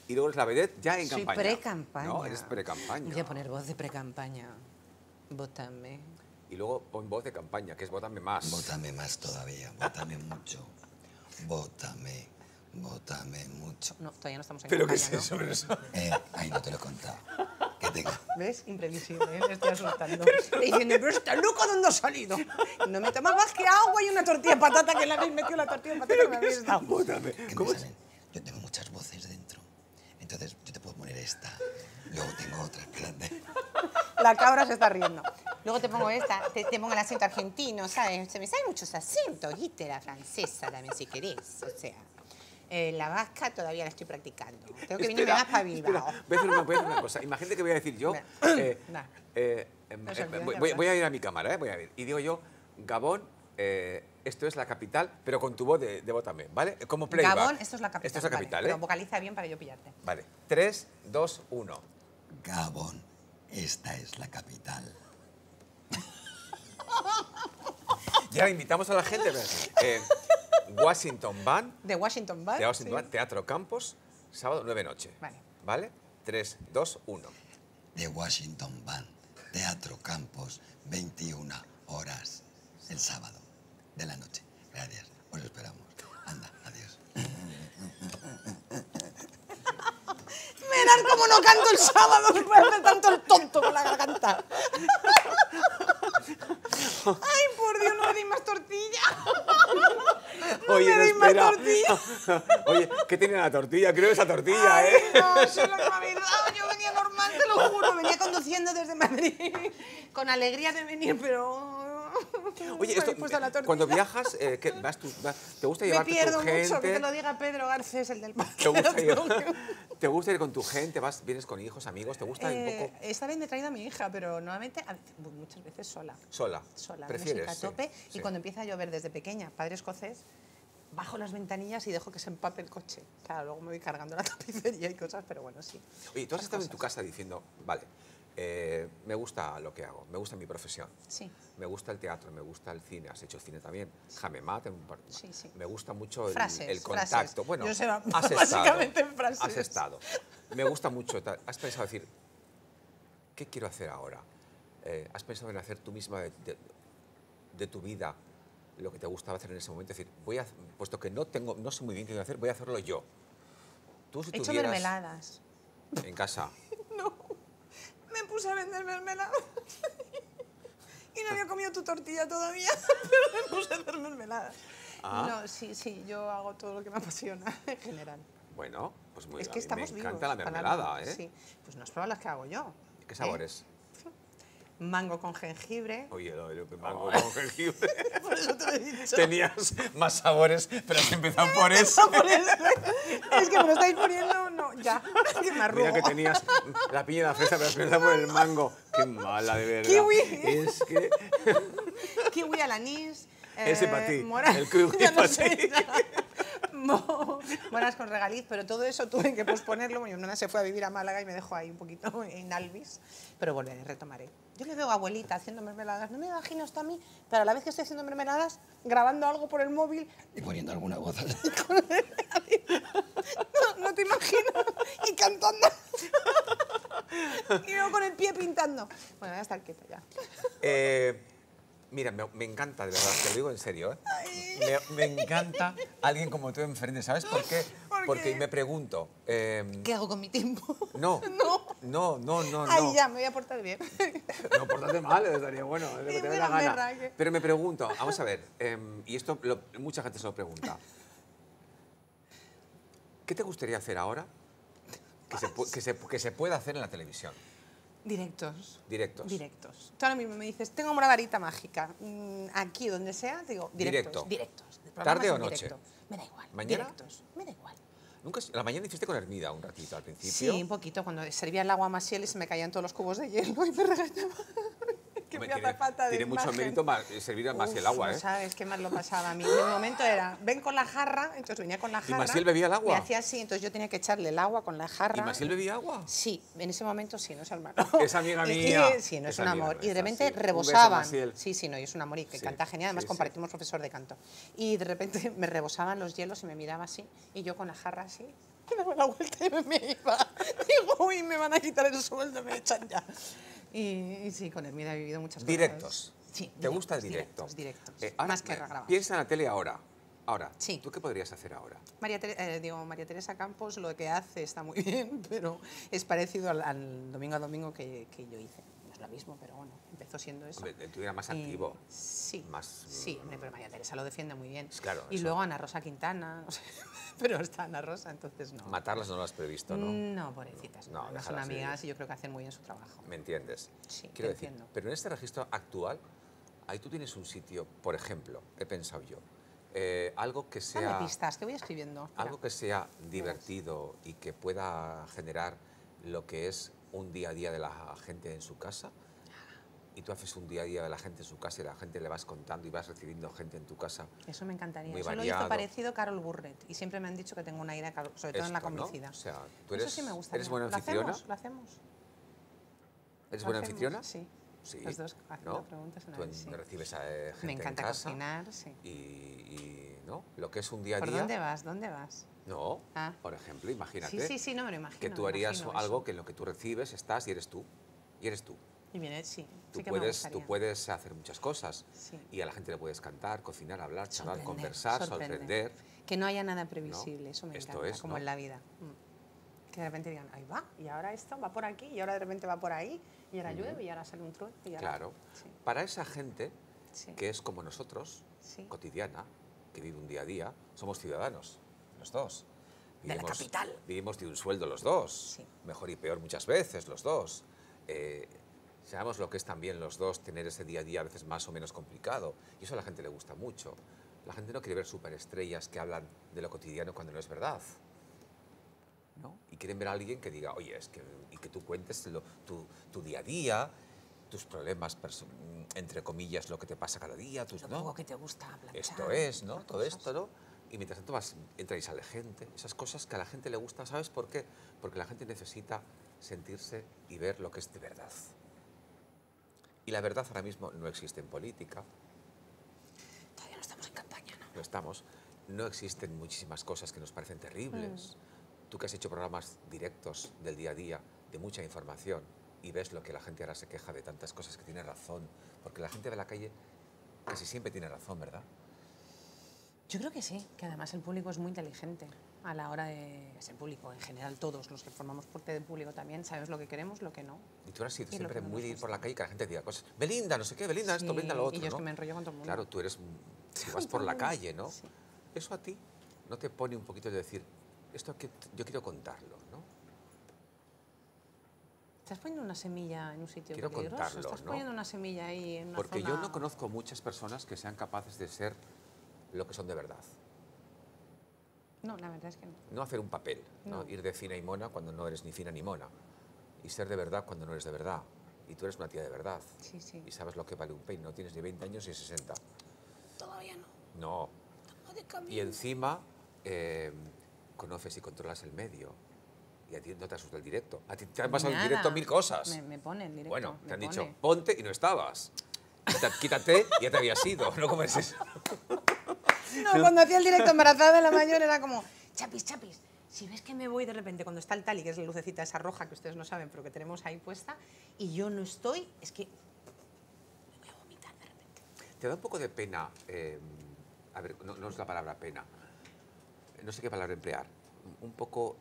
y luego eres la vedette ya en Soy campaña. pre-campaña. No, eres pre-campaña. Voy a poner voz de pre-campaña. Vótame. Y luego pon voz de campaña, que es vótame más. Vótame más todavía, vótame mucho. Vótame, vótame mucho. No, todavía no estamos en ¿Pero qué campaña, es ¿no? eso? ¿Pero eso? Ay, no te lo he contado. Que tengo... ¿Ves? Imprevisible, ¿eh? Me estoy asustando. Diciendo, pero está loco, ¿dónde ha salido? No me tomas más que agua y una tortilla de patata, que le habéis metido la tortilla de patata que me habéis dado. Vótame. que ¿Cómo me es? salen. Yo tengo muchas voces dentro. Entonces, yo te puedo poner esta. Luego tengo otra, espérate. La cabra se está riendo. Luego te pongo esta, te pongo el acento argentino, ¿sabes? Se me salen muchos acentos, ¿viste? La francesa también, si querés, o sea. La vasca todavía la estoy practicando. Tengo que venirme más para Bilbao. Voy a hacer una cosa. Imagínate que voy a decir yo... Nah. No se olviden, voy a ir a mi cámara, voy a ir. Y digo yo, Gabón, esto es la capital, pero con tu voz de vótame, ¿vale? Como playback. Gabón, esto es la capital. Esto es la capital, vale, ¿eh? Pero vocaliza bien para yo pillarte. Vale. 3, 2, 1. Gabón, esta es la capital. Ya invitamos a la gente. Washington Band, De Washington Band. de Washington Band, Teatro Campos, sábado 9 noche. Vale. ¿Vale? 3, 2, 1. De Washington Band, Teatro Campos, 21 horas el sábado de la noche. Gracias, os lo esperamos. Anda, adiós. Verás cómo no canto el sábado después de hacer tanto el tonto con la garganta. Ay, por Dios, no me deis más tortilla. Oye, me no, deis más espera. tortilla. Oye, ¿qué tiene la tortilla? Creo esa tortilla, Ay, ¿eh? no, eso es lo que me habéis dado. Yo venía normal, te lo juro. Venía conduciendo desde Madrid con alegría de venir, pero... Oye, me esto, habéis puesto la tortilla. cuando viajas, ¿qué, ¿te gusta Me llevarte pierdo tu gente? mucho, que te lo diga Pedro Garcés, el del parque. ¿Te gusta ir con tu gente? ¿Vienes con hijos, amigos? ¿Te gusta un poco Esta vez me he traído a mi hija, pero normalmente muchas veces sola. sola? Sola, ¿Prefieres? música a tope. Sí. Y cuando empieza a llover desde pequeña, padre escocés, bajo las ventanillas y dejo que se empape el coche. Claro, luego me voy cargando la tapicería y cosas, pero bueno, sí. Oye, tú has Las estado en tu cosas. casa diciendo, vale, me gusta lo que hago, me gusta mi profesión, Sí. me gusta el teatro, me gusta el cine, has hecho cine también, Jamemat, Sí, sí. me gusta mucho Frases, el frases. contacto. Bueno, Yo sé has básicamente estado, en frases. has estado. Me gusta mucho, has pensado decir, ¿qué quiero hacer ahora? ¿Has pensado en hacer tú misma de tu vida lo que te gustaba hacer en ese momento? Es decir, puesto que no sé muy bien qué voy a hacer, voy a hacerlo yo. Tú si He hecho tuvieras mermeladas. en casa, No, me puse a vender mermeladas. Y no había comido tu tortilla todavía, pero me puse a hacer mermeladas. Ah. No, sí, yo hago todo lo que me apasiona en general. bueno, pues muy Es que bien. estamos Me vivos. encanta la para mermelada, algo. ¿eh? Sí, pues no has probado las que hago yo. ¿Qué sabores? Mango con jengibre. Oye, lo que mango con jengibre. Por eso te lo he dicho. Tenías más sabores, pero has empezado por eso. Por eso. Es que me lo estáis poniendo, no, ya, que me arrugo. Mira que tenías la piña y la fresa, pero has empezado por el mango. Qué mala, de verdad. Kiwi. Es que... Kiwi al anís. Ese para ti, mora- el kiwi Ya no para sé, ti. ya. Moras con regaliz, pero todo eso tuve que posponerlo. Mi hermana se fue a vivir a Málaga y me dejó ahí un poquito en Alvis, pero volveré, retomaré. Yo le veo a abuelita haciendo mermeladas, no me imagino esto a mí, pero a la vez que estoy haciendo mermeladas, grabando algo por el móvil, Y poniendo alguna voz. no te imaginas, y cantando. Y luego con el pie pintando. Bueno, voy a estar quieta ya. Mira, me encanta, de verdad, te lo digo en serio, ¿eh? Me encanta alguien como tú enfrente, ¿sabes por qué? ¿Por Porque qué? me pregunto... ¿Qué hago con mi tiempo? No, No. no. Ay, ya, me voy a portar bien. No, portate mal, estaría bueno, es lo que Sí, te dé muy la gana. gamberra, ¿qué? Pero me pregunto, vamos a ver, y esto mucha gente se lo pregunta. ¿Qué te gustaría hacer ahora que se pueda hacer en la televisión? Directos. Directos. Directos. Tú ahora mismo me dices, tengo una varita mágica. Aquí, donde sea, te digo, Directo. directos. Directos. Programas ¿Tarde o en noche? directo. Me da igual. ¿Mañana? Directos. Me da igual. ¿Nunca, la mañana hiciste con Hermida un ratito al Sí, principio? un poquito. Cuando servía el agua a Maciel y se me caían todos los cubos de hielo y me regañaba. Que Hombre, me hace falta de tiene mucho imagen. mérito servir más Uf, el agua, no ¿eh? sabes qué más lo pasaba a mí. En el momento era, ven con la jarra, entonces venía con la jarra. Maciel bebía el agua? Me hacía así, entonces yo tenía que echarle el agua con la jarra. ¿Y Maciel bebía agua? Sí, en ese momento sí, no es hermano. Es amiga Y- mía. sí, no es Es un amiga amor. Y de nuestra, repente sí. Un beso, rebosaban. Maciel. Sí, no, y es un amor y que Sí, canta genial. Además sí, sí. compartimos profesor de canto. Y de repente me rebosaban los hielos y me miraba así. Y yo con la jarra así. Y daba la vuelta y me iba. Digo, uy, me van a quitar el sueldo, me echan ya. Y sí, con Hermida he vivido muchas cosas. Directos. Sí. ¿Te gusta el directo? Directos. Ahora, Más que grabar. piensa en la tele ahora. Ahora, Sí. ¿tú qué podrías hacer ahora? María Teresa Campos lo que hace está muy bien, pero es parecido al Domingo a Domingo que yo hice. No es lo mismo, pero bueno, empezó siendo eso. Hombre, tú eras más Y- activo. Sí, Más, sí, hombre, pero María Teresa lo defiende muy bien. Claro, Y eso. luego Ana Rosa Quintana, no sé, pero está Ana Rosa, entonces no. Matarlas no lo has previsto, ¿no? No, pobrecitas. No, No, son déjalas amigas vivir. y yo creo que hacen muy bien su trabajo. ¿Me entiendes? Sí, Quiero te decir, entiendo. pero en este registro actual, ahí tú tienes un sitio, por ejemplo, he pensado yo, algo que sea... Dame pistas, que voy escribiendo. Espera. Algo que sea divertido y que pueda generar lo que es un día a día de la gente en su casa. Y tú haces un día a día de la gente en su casa y la gente le vas contando y vas recibiendo gente en tu casa. Eso me encantaría. Muy Eso lo variado. hizo parecido Carol Burret y siempre me han dicho que tengo un aire, sobre todo en la Esto, ¿no? comicidad. O sea, tú eres, Eso sí me gustaría. ¿eres buena ¿Lo anfitriona? hacemos? ¿Lo hacemos? ¿Eres ¿Lo buena hacemos? anfitriona? Sí. Sí. Los dos haciendo preguntas a la Tú vez, sí. recibes a gente Me encanta en casa cocinar, sí. y, ¿no? Lo que es un día a ¿Por día... dónde vas? ¿Dónde vas? No, Ah. por ejemplo, imagínate Sí, sí, no me lo imagino. que tú me harías imagino algo eso. que en lo que tú recibes estás y eres tú. Y eres tú. Y viene, sí, Tú sí que me puedes, gustaría. tú puedes hacer muchas cosas Sí. y a la gente le puedes cantar, cocinar, hablar, charlar, Sorprender, conversar, sorprender. Que no haya nada previsible, eso me Esto encanta, es, como ¿no? en la vida. Que de repente digan, ahí va, y ahora esto va por aquí, y ahora de repente va por ahí, y ahora llueve, y ahora sale un trueno. Y ahora... Claro. Sí, Para esa gente sí. que es como nosotros, Sí. cotidiana, que vive un día a día, somos ciudadanos, los dos. De la capital. Vivimos de un sueldo los dos, Sí. mejor y peor muchas veces los dos. Sabemos lo que es también los dos tener ese día a día a veces más o menos complicado, y eso a la gente le gusta mucho. La gente no quiere ver superestrellas que hablan de lo cotidiano cuando no es verdad. ¿No? Y quieren ver a alguien que diga, oye, es que, y que tú cuentes tu día a día, tus problemas, entre comillas, lo que te pasa cada día, tus, Lo ¿no? poco que te gusta planchar. Esto es, ¿no? esas Todo cosas. esto, ¿no? Y mientras tanto entra y sale gente, esas cosas que a la gente le gusta, ¿sabes por qué? Porque la gente necesita sentirse y ver lo que es de verdad. Y la verdad ahora mismo no existe en política, Todavía no estamos en campaña, ¿no? no estamos, no existen muchísimas cosas que nos parecen terribles. Tú que has hecho programas directos del día a día, de mucha información, y ves lo que la gente ahora se queja de tantas cosas que tiene razón, porque la gente de la calle casi siempre tiene razón, ¿verdad? Yo creo que sí, que además el público es muy inteligente a la hora de... Es el público, en general todos los que formamos parte del público también, sabemos lo que queremos, lo que no. Y tú has sido Y lo siempre que no muy nos de ir por la gusta. calle y que la gente diga cosas, Belinda, no sé qué, Belinda esto, Sí, Belinda lo otro, y yo es ¿no? que me enrollo con todo el mundo. Claro, tú eres, si vas Con por todo la el mundo. calle, ¿no? Sí. Eso a ti no te pone un poquito de decir, esto que yo quiero contarlo, ¿no? Estás poniendo una semilla en un sitio Quiero peligroso. contarlo, Estás ¿no? poniendo una semilla ahí en una Porque zona... yo no conozco muchas personas que sean capaces de ser lo que son de verdad. No, la verdad es que no. No hacer un papel, ¿no? No. Ir de fina y mona cuando no eres ni fina ni mona. Y ser de verdad cuando no eres de verdad. Y tú eres una tía de verdad. Sí, sí. Y sabes lo que vale un peine. No tienes ni 20 años ni 60. Todavía no. No. Estamos de camino. Y encima conoces y controlas el medio. Y a ti no te asusta el directo. A ti te han pasado en Nada. directo 1000 cosas. Me pone el directo. Bueno, me te han pone. dicho, ponte y no estabas. Quítate y ya te habías ido. No comes eso. No, cuando hacía el directo embarazada de la mayor era como, chapis, chapis, si ves que me voy de repente, cuando está el tali, que es la lucecita esa roja que ustedes no saben, pero que tenemos ahí puesta, y yo no estoy, es que me voy a vomitar de repente. ¿Te da un poco de pena? A ver, no es la palabra pena. No sé qué palabra emplear. Un poco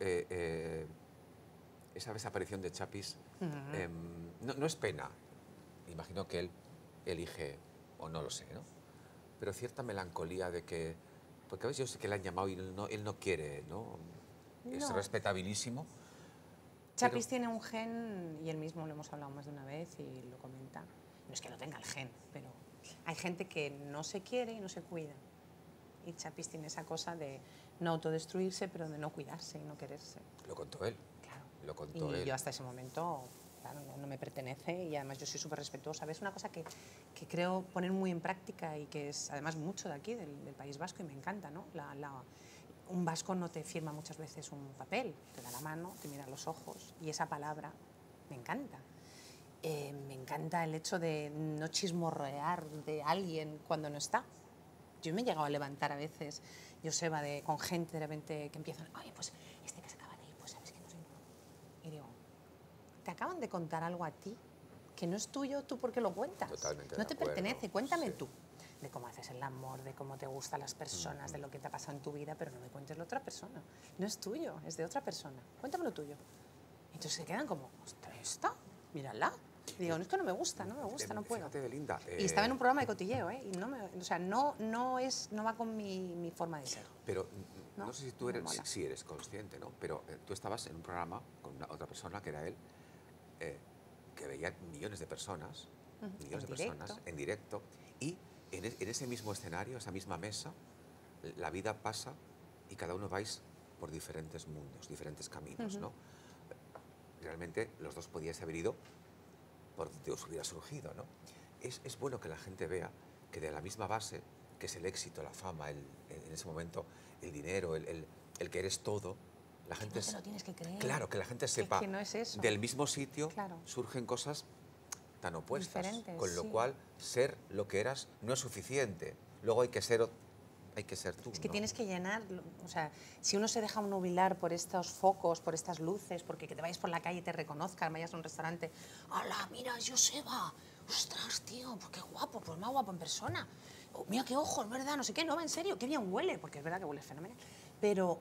esa desaparición de Chapis. No es pena. Imagino que él elige, o no lo sé, ¿no? Pero cierta melancolía de que... Porque a veces yo sé que le han llamado y él no quiere, ¿no? Es No. respetabilísimo. Chapis tiene un gen, y él mismo lo hemos hablado más de una vez y lo comenta, no es que no tenga el gen, pero hay gente que no se quiere y no se cuida. Y Chapis tiene esa cosa de no autodestruirse, pero de no cuidarse y no quererse. Lo contó él. Claro. Lo contó Y él. yo hasta ese momento, claro, no me pertenece y además yo soy súper respetuosa. Es una cosa que creo poner muy en práctica y que es además mucho de aquí, del País Vasco, y me encanta, ¿no? Un vasco no te firma muchas veces un papel, te da la mano, te mira a los ojos y esa palabra me encanta. Me encanta el hecho de no chismorrear de alguien cuando no está. Yo me he llegado a levantar a veces, Joseba, con gente de repente que empiezan, oye, pues este que se te acaban de contar algo a ti que no es tuyo, ¿tú por qué lo cuentas? Totalmente No de te acuerdo, pertenece, cuéntame sí. tú. De cómo haces el amor, de cómo te gustan las personas, de lo que te ha pasado en tu vida, pero no me cuentes la otra persona. No es tuyo, es de otra persona. Cuéntame lo tuyo. Entonces se quedan como, ostras, esta, mírala. Digo, no, es que no me gusta, no puedo. Fíjate, Belinda. Y estaba en un programa de cotilleo, ¿eh? Y no, o sea, no va con mi forma de ser. Pero no, ¿No? sé si tú No me eres, mola. si eres consciente, ¿no? Pero tú estabas en un programa con otra persona, que era él, que veía millones de personas, millones de personas en directo, y en ese mismo escenario, esa misma mesa, la vida pasa y cada uno vais por diferentes mundos, diferentes caminos, ¿no? Realmente los dos podíais haber ido por donde os hubiera surgido, ¿no? Es bueno que la gente vea que de la misma base, que es el éxito, la fama, en ese momento, el dinero, el que eres todo, la gente... No te lo tienes que creer. Claro, que la gente sepa, que no es eso. del mismo sitio Claro. surgen cosas tan opuestas, Diferentes, con lo sí. cual ser lo que eras no es suficiente. Luego hay que ser tú. Es que ¿no? tienes que llenar, o sea, si uno se deja nubilar por estos focos, por estas luces, porque que te vayas por la calle y te reconozcan, vayas a un restaurante, ¡hala, mira, es Joseba! ¡Ostras, tío, pues qué guapo, pues más guapo en persona! Oh, mira qué ojos, ¿verdad? No sé qué, no, en serio, qué bien huele, porque es verdad que huele fenomenal. Pero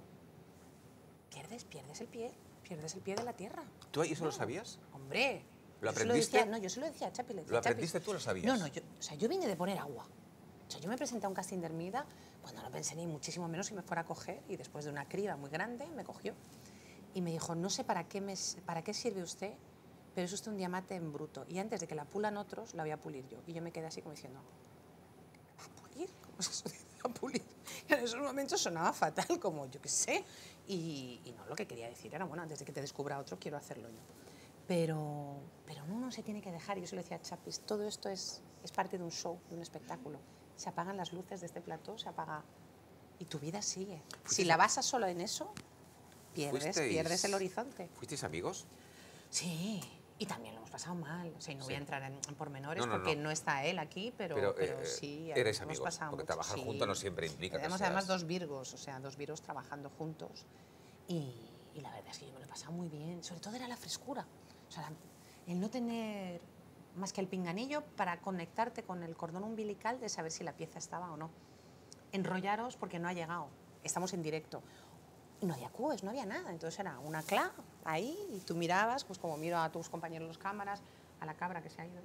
pierdes el pie de la tierra. ¿Tú eso lo No. sabías? Hombre. ¿Lo yo se aprendiste? decía, no, yo se lo decía a Chapi. ¿Lo aprendiste tú o lo sabías? No, yo vine de poner agua. O sea, yo me presenté a un casting de Ermida cuando no pensé ni muchísimo menos si me fuera a coger, y después de una criba muy grande me cogió y me dijo, no sé para qué sirve usted, pero es usted un diamante en bruto, y antes de que la pulan otros, la voy a pulir yo. Y yo me quedé así como diciendo, ¿a pulir? ¿Cómo es eso de a pulir? Y en esos momentos sonaba fatal, como yo qué sé, y no, lo que quería decir era, bueno, antes de que te descubra otro, quiero hacerlo yo. Pero uno se tiene que dejar, y yo se lo decía a Chapis, todo esto es parte de un show, de un espectáculo. Se apagan las luces de este plató, se apaga, y tu vida sigue. Si la basas solo en eso, pierdes el horizonte. ¿Fuisteis amigos? Sí, y también lo hemos pasado mal. O sea, y no voy a entrar en pormenores No, no, porque no. no está él aquí, pero sí. Eres hemos amigos, pasado porque mucho, trabajar sí. juntos no siempre implica que Tenemos seas... además dos virgos, o sea, dos virgos trabajando juntos. Y la verdad es que yo me lo he pasado muy bien. Sobre todo era la frescura. O sea, el no tener más que el pinganillo para conectarte con el cordón umbilical de saber si la pieza estaba o no. Enrollaros porque no ha llegado. Estamos en directo. Y no había cubes, no había nada. Entonces era una cla ahí y tú mirabas, pues como miro a tus compañeros las cámaras, a la cabra que se ha ido.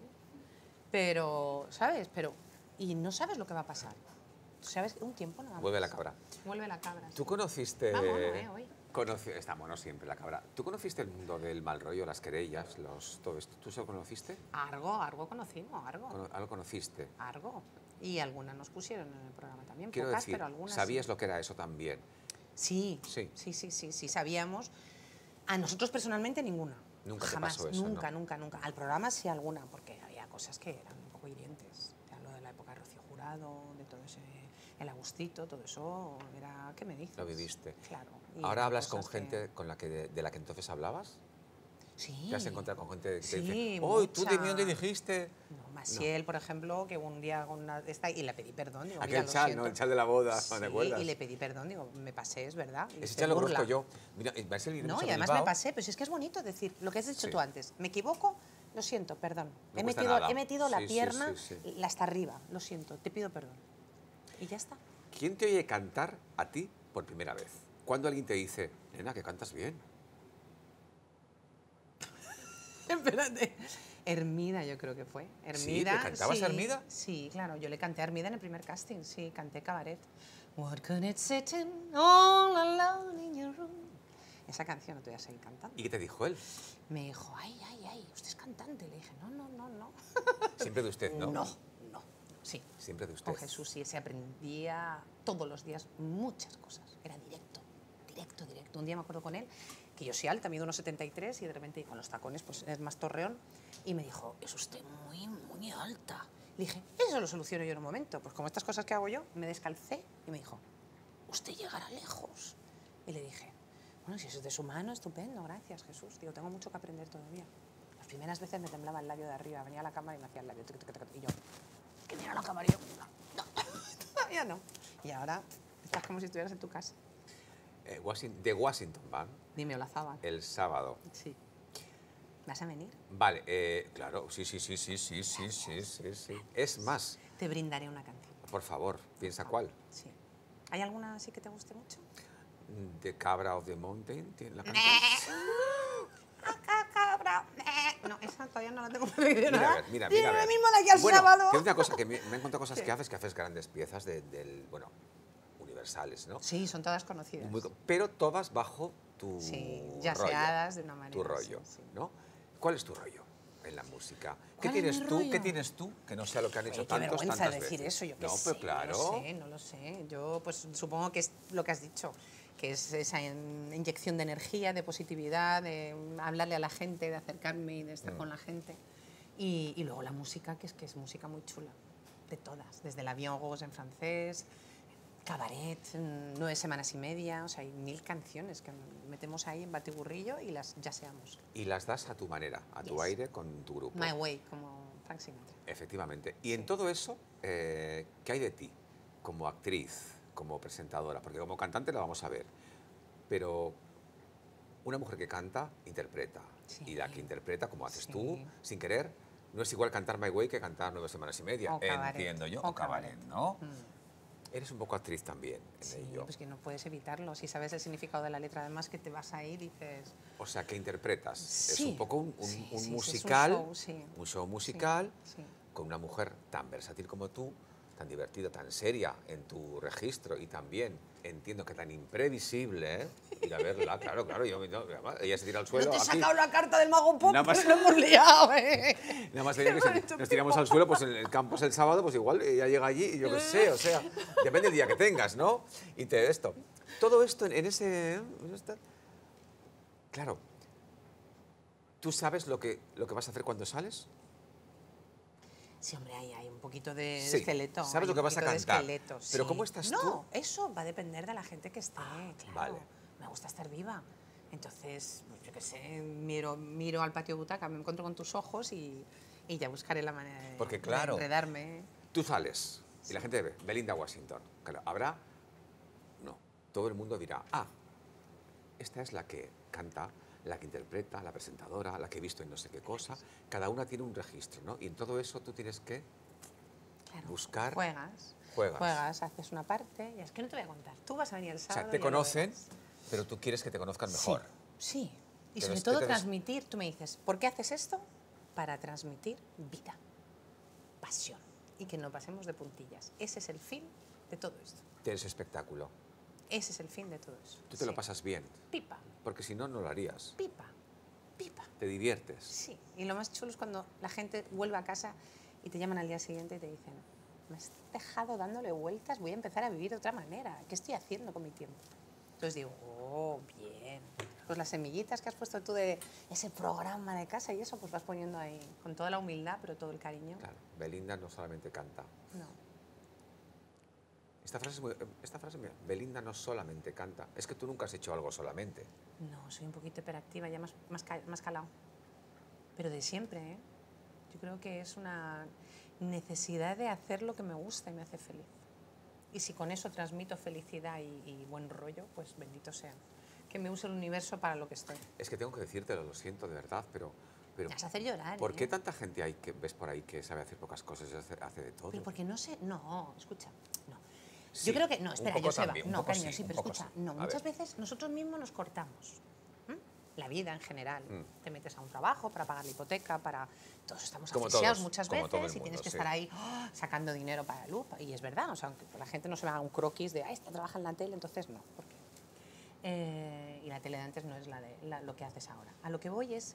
Pero, ¿sabes? Y no sabes lo que va a pasar. ¿Sabes? Un tiempo no va a Vuelve la pasar. cabra. Vuelve la cabra. ¿Tú sí. conociste... Va mono, hoy. Está mono siempre la cabra. ¿Tú conociste el mundo del mal rollo, las querellas, todo esto? ¿Tú se lo conociste? Argo conocimos, Argo. ¿Lo conociste? Argo. Y algunas nos pusieron en el programa también. Quiero Pocas, decir, pero algunas ¿sabías sí. lo que era eso también? Sí, Sí. sí, sabíamos. A nosotros personalmente ninguna. Nunca te Jamás, pasó eso, nunca, ¿no? nunca. Al programa sí alguna, porque había cosas que eran un poco hirientes. Te hablo de la época de Rocío Jurado, de todo ese, el Agustito, todo eso era, ¿qué me dices? Lo viviste. Claro. y ¿Ahora hablas con cosas que- gente con de la que entonces hablabas? Sí. ¿Te has encontrado con gente que te Sí, dice, ¡oh, tú mucha. de mí dónde dijiste! No, Maciel, por ejemplo, que un día con una esta y le pedí perdón. Digo, Aquel mira, lo chal, siento. ¿no? El chal de la boda, Sí, ¿te acuerdas? y le pedí perdón, digo, me pasé, es verdad. Y Ese se chal lo burla. conozco yo. Mira, Marcel vino No, mucho y a además Bilbao. me pasé, pero si es que es bonito decir lo que has dicho Sí. tú antes. Me equivoco, lo siento, perdón. No he cuesta metido, nada. he metido la Sí, sí, pierna sí, sí. hasta arriba, lo siento, te pido perdón. Y ya está. ¿Quién te oye cantar a ti por primera vez? ¿Cuándo alguien te dice, nena, que cantas bien? Espérate. Hermida, yo creo que fue. Hermida. ¿te cantabas sí, a Hermida? Sí, claro, yo le canté a Hermida en el primer casting, sí, canté cabaret. What could it sitting all alone in your room? Esa canción no te voy a seguir cantando. ¿Y qué te dijo él? Me dijo, ay, usted es cantante. Le dije, no. Siempre de usted, ¿no? No. Sí. Siempre de usted. Con Jesús sí, se aprendía todos los días muchas cosas. Era directo. Un día me acuerdo con él, que yo soy alta, mido 1,73 y de repente con los tacones pues es más torreón, y me dijo, es usted muy alta. Le dije, eso lo soluciono yo en un momento. Pues como estas cosas que hago yo, me descalcé y me dijo, usted llegará lejos. Y le dije, bueno, si eso es de su mano, estupendo, gracias, Jesús. Digo, tengo mucho que aprender todavía. Las primeras veces me temblaba el labio de arriba, venía a la cámara y me hacía el labio, y yo, que mira la cámara y yo, no, todavía no. Y ahora estás como si estuvieras en tu casa. De Washington Band, Dime, Olazábal. el sábado. Sí. ¿Vas a venir? Vale, claro, sí. Es más, Te brindaré una canción. por favor, piensa cuál. Sí. ¿Hay alguna así que te guste mucho? The Cabra of the Mountain, ¿la cantas? Cabra. No, esa todavía no la tengo preparada. Mira, a ver, mira. Viene ahora mismo de aquí al Bueno, sábado. que es una cosa, que me he encontrado cosas que haces grandes piezas bueno, universales, ¿no? Sí, son todas conocidas. Pero todas bajo tu Sí, rollo. yaceadas de una manera. Tu rollo, sí. ¿no? ¿Cuál es tu rollo en la música? ¿Qué ¿Cuál es tienes mi tú? rollo? ¿Qué tienes tú que no sea lo que han hecho Qué tantos, vergüenza tantas decir veces? eso, yo qué No, sé, pero claro. no lo sé. Yo pues supongo que es lo que has dicho, que es esa inyección de energía, de positividad, de hablarle a la gente, de acercarme y de estar con la gente. Y luego la música, que es música muy chula, de todas, desde el avión, juegos en francés, cabaret, 9 semanas y media, o sea, hay 1000 canciones que metemos ahí en batiburrillo y las yaseamos. Y las das a tu manera, a tu Yes. aire, con tu grupo. My way, como Frank Sinatra. Efectivamente. Y en todo eso, ¿qué hay de ti como actriz, como presentadora? Porque como cantante la vamos a ver, pero una mujer que canta, interpreta. Sí. Y la que interpreta, como haces Sí. tú, sin querer, no es igual cantar My Way que cantar 9 semanas y media. O cabaret. Entiendo yo. O O cabaret, cabaret. ¿no? Eres un poco actriz también en Sí, ello. pues que no puedes evitarlo. Si sabes el significado de la letra, además que te vas ahí y dices... O sea, que interpretas. Sí. Es un poco un Sí, sí, sí, musical, es un show, sí. un show musical, Sí. con una mujer tan versátil como tú, tan divertida, tan seria en tu registro y también entiendo que tan imprevisible, ¿eh? Ir a verla, claro, ella se tira al suelo. No te he aquí. sacado la carta del mago pop, Nada más- pero lo hemos liado, ¿eh? Nada más tenía que nos tiramos al suelo, pues en el campo es el sábado, pues igual ella llega allí y yo qué sé, o sea, depende del día que tengas, ¿no? Y esto. Todo esto en ese... Claro. ¿Tú sabes lo que vas a hacer cuando sales? Sí, hombre, hay un poquito de Sí, esqueleto. sabes hay lo que un vas a poquito de cantar, esqueleto, pero sí. ¿cómo estás no, tú? No, eso va a depender de la gente que esté, claro. vale. Me gusta estar viva. Entonces, pues, yo qué sé, miro al patio butaca, me encuentro con tus ojos y ya buscaré la manera de, Porque, claro, de enredarme. Tú sales y la gente ve Belinda Washington. Claro, habrá... No, todo el mundo dirá, esta es la que canta, la que interpreta, la presentadora, la que he visto en no sé qué cosa. Cada una tiene un registro, ¿no? Y en todo eso tú tienes que Claro, buscar... Juegas, haces una parte y es que no te voy a contar. Tú vas a venir el O sábado. sea, te y ya lo conocen, verás. pero tú quieres que te conozcan mejor. Sí. Y Pero sobre es que todo te des- transmitir. Tú me dices, ¿por qué haces esto? Para transmitir vida, pasión y que no pasemos de puntillas. Ese es el fin de todo esto. Tienes espectáculo. Ese es el fin de todo eso. Tú te lo Sí. pasas bien, Pipa, porque si no, no lo harías. pipa, pipa. Te diviertes. Sí. Y lo más chulo es cuando la gente vuelve a casa y te llaman al día siguiente y te dicen, me has dejado dándole vueltas, voy a empezar a vivir de otra manera. ¿Qué estoy haciendo con mi tiempo? Entonces digo, oh, bien. Pues las semillitas que has puesto tú de ese programa de casa y eso, pues vas poniendo ahí con toda la humildad, pero todo el cariño. Claro, Belinda no solamente canta. No. Esta frase, mira, Belinda no solamente canta. Es que tú nunca has hecho algo solamente. No, soy un poquito hiperactiva, ya más calado. Pero de siempre, ¿eh? Yo creo que es una necesidad de hacer lo que me gusta y me hace feliz. Y si con eso transmito felicidad y buen rollo, pues bendito sea. Que me use el universo para lo que estoy. Es que tengo que decírtelo, lo siento de verdad, pero Me vas a hacer llorar, ¿por ¿eh? qué tanta gente hay que ves por ahí que sabe hacer pocas cosas y hace de todo? Pero porque no sé... No, escucha, no. Sí, Yo creo que... No, un espera, poco Joseba. también, un No, poco cariño, sí, sí, un pero poco escucha. sí. No, A muchas ver. veces nosotros mismos nos cortamos. La vida en general. Te metes a un trabajo para pagar la hipoteca, para... Todos estamos Como asfixiados todos, muchas como todo el veces y mundo, tienes que sí. estar ahí sacando dinero para la luz. Y es verdad, o sea, aunque la gente no se haga un croquis de, esta trabaja en la tele, entonces no. Porque, y la tele de antes no es lo que haces ahora. A lo que voy es...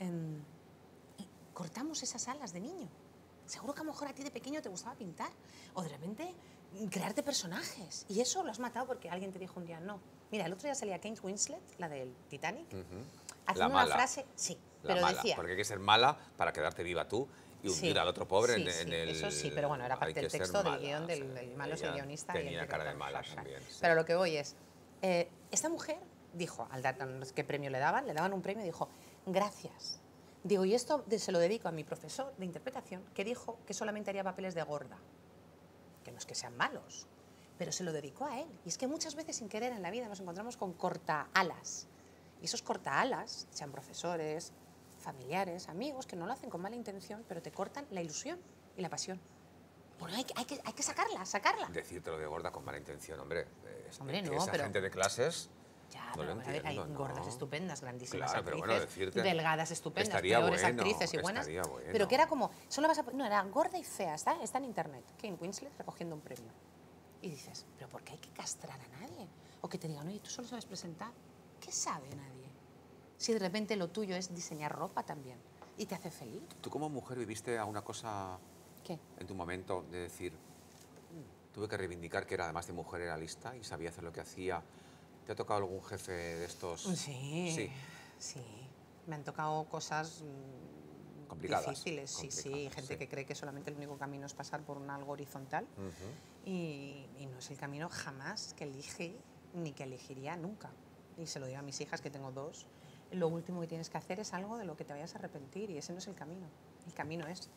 cortamos esas alas de niño. Seguro que a lo mejor a ti de pequeño te gustaba pintar o de repente crearte personajes. Y eso lo has matado porque alguien te dijo un día no. Mira, el otro día salía Kate Winslet, la del Titanic, haciendo una mala. frase, sí, La pero mala, decía... porque hay que ser mala para quedarte viva tú y hundir Sí, al otro pobre sí, en sí, el... eso sí, pero bueno, era hay parte que del ser texto, del mala, guión, o del sea, el malo es el ella guionista. y el tenía cara de director, mala o sea, también. Sí. Pero lo que voy es, esta mujer dijo, al dar no sé qué premio le daban un premio y dijo, gracias. Digo, y esto se lo dedico a mi profesor de interpretación que dijo que solamente haría papeles de gorda. Que no es que sean malos, pero se lo dedicó a él. Y es que muchas veces sin querer en la vida nos encontramos con cortaalas. Y esos cortaalas, sean profesores, familiares, amigos, que no lo hacen con mala intención, pero te cortan la ilusión y la pasión. Bueno, hay que sacarla. Decírtelo de gorda con mala intención, hombre. Hombre, que no, esa pero- gente de clases... Ya, No lo pero a ver, hay entiendo, gordas ¿no? estupendas, grandísimas Claro, pero actrices, bueno, decirte- delgadas estupendas, estaría peores bueno, actrices y buenas, estaría bueno. pero que era como, solo vas a... No, era gorda y fea, está en internet, Kate Winslet recogiendo un premio. Y dices, ¿pero por qué hay que castrar a nadie? O que te digan, oye, ¿tú solo sabes presentar? ¿Qué sabe nadie? Si de repente lo tuyo es diseñar ropa también y te hace feliz. ¿Tú como mujer viviste a una cosa ¿Qué? en tu momento de decir, tuve que reivindicar que era, además de mujer, era lista y sabía hacer lo que hacía? ¿Te ha tocado algún jefe de estos? Sí. Me han tocado cosas Complicadas. difíciles, sí, Complicadas, gente sí. que cree que solamente el único camino es pasar por un algo horizontal y no es el camino jamás que elige ni que elegiría nunca. Y se lo digo a mis hijas, que tengo 2, lo último que tienes que hacer es algo de lo que te vayas a arrepentir y ese no es el camino. El camino es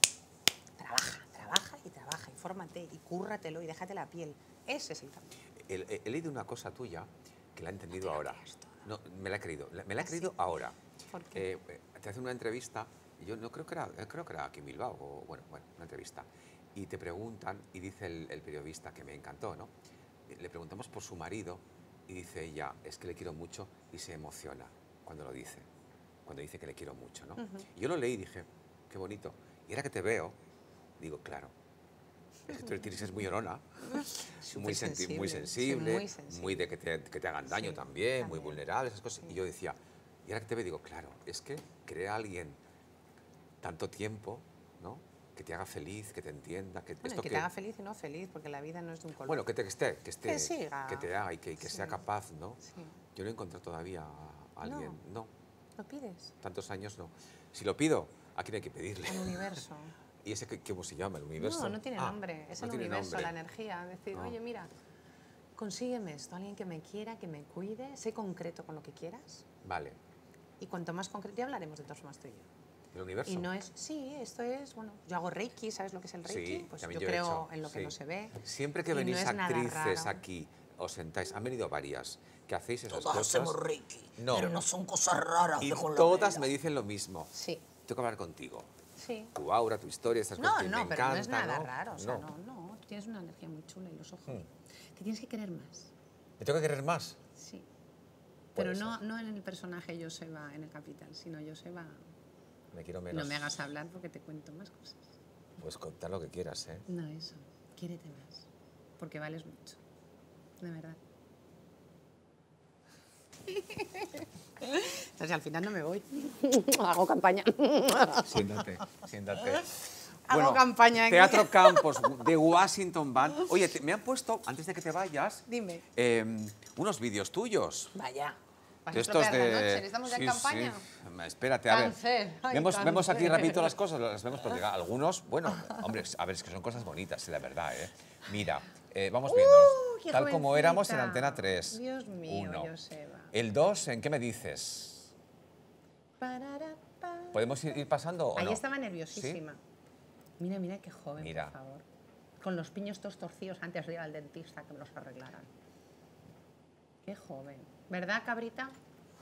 trabaja y fórmate y cúrratelo y déjate la piel. Ese es el camino. He leído una cosa tuya que la he entendido No te la ahora. creas toda. No, me la he creído. Me la he ¿Ah, creído sí? ahora. ¿Por qué? Te hacen una entrevista, y yo no creo que era aquí en Bilbao, o bueno, una entrevista. Y te preguntan, y dice el periodista, que me encantó, ¿no? Le preguntamos por su marido, y dice ella, es que le quiero mucho, y se emociona cuando lo dice. Cuando dice que le quiero mucho, ¿no? Y yo lo leí y dije, qué bonito. Y ahora que te veo, digo, claro, es que tú eres muy llorona, muy sensible, Soy muy sensible. muy de que te hagan daño Sí, también, muy también. vulnerable, esas cosas. Y yo decía, y ahora que te veo, digo, claro, es que crea a alguien tanto tiempo, ¿no? Que te haga feliz, que te entienda, que Bueno, esto y que te haga feliz y no feliz, porque la vida no es de un color. bueno, que esté, Que siga. que te haga y que sea Sí. capaz, ¿no? Sí. Yo no he encontrado todavía a alguien, no, ¿Lo pides? tantos años no. Si lo pido, ¿a quién hay que pedirle? Al universo. ¿Y ese cómo se llama, el universo? No tiene Ah, nombre. Es no el tiene universo, nombre. la energía. Decir, No. oye, mira, consígueme esto, alguien que me quiera, que me cuide, sé concreto con lo que quieras. Vale, Y cuanto más concreto, ya hablaremos de todos más tú y yo. el universo. Y no es, sí, esto es, bueno, yo hago Reiki, ¿sabes lo que es el Reiki? Sí, Pues también yo he creo hecho, en lo que sí. no se ve. Siempre que y no venís es nada actrices raro. aquí, os sentáis, han venido varias, que hacéis esas Todas cosas. hacemos Reiki, No. pero no son cosas raras Y de con la todas vela. me dicen lo mismo. Sí, Tengo que hablar contigo. sí. Tu aura, tu historia, estas No, cosas que me no, pero no es encantan, nada ¿no? raro. O sea, no, tú tienes una energía muy chula y los ojos. Hmm. Que tienes que querer más. ¿Me tengo que querer más? Sí. Puede Pero ser. no en el personaje Joseba en el Capital, sino Joseba. Me quiero menos. No me hagas hablar porque te cuento más cosas. Puedes contar lo que quieras, ¿eh? No, eso. Quiérete más. Porque vales mucho. De verdad. Entonces al final no me voy. Hago campaña. Siéntate, siéntate. Hago campaña aquí. Teatro Campos de Washington Band. Oye, me han puesto, antes de que te vayas, Dime. unos vídeos tuyos. Vaya. ¿Vas De a estos estropear la de... noche? ¿Estamos ya en Sí, campaña? sí. Espérate, a ver. Cáncer. Ay, Vemos aquí cáncer. rapidito las cosas, las vemos porque algunos, bueno, hombre, a ver, es que son cosas bonitas, la verdad, ¿eh? Mira, vamos viendo. qué Tal como éramos en jovencita. Antena 3. Dios mío, Uno. Joseba. El 2, ¿en qué me dices? Pararapa. ¿Podemos ir pasando o Ahí no? estaba nerviosísima. Mira, mira qué joven, Mira. por favor. Con los piños todos torcidos antes de ir al dentista que me los arreglaran. Qué joven. ¿Verdad, cabrita?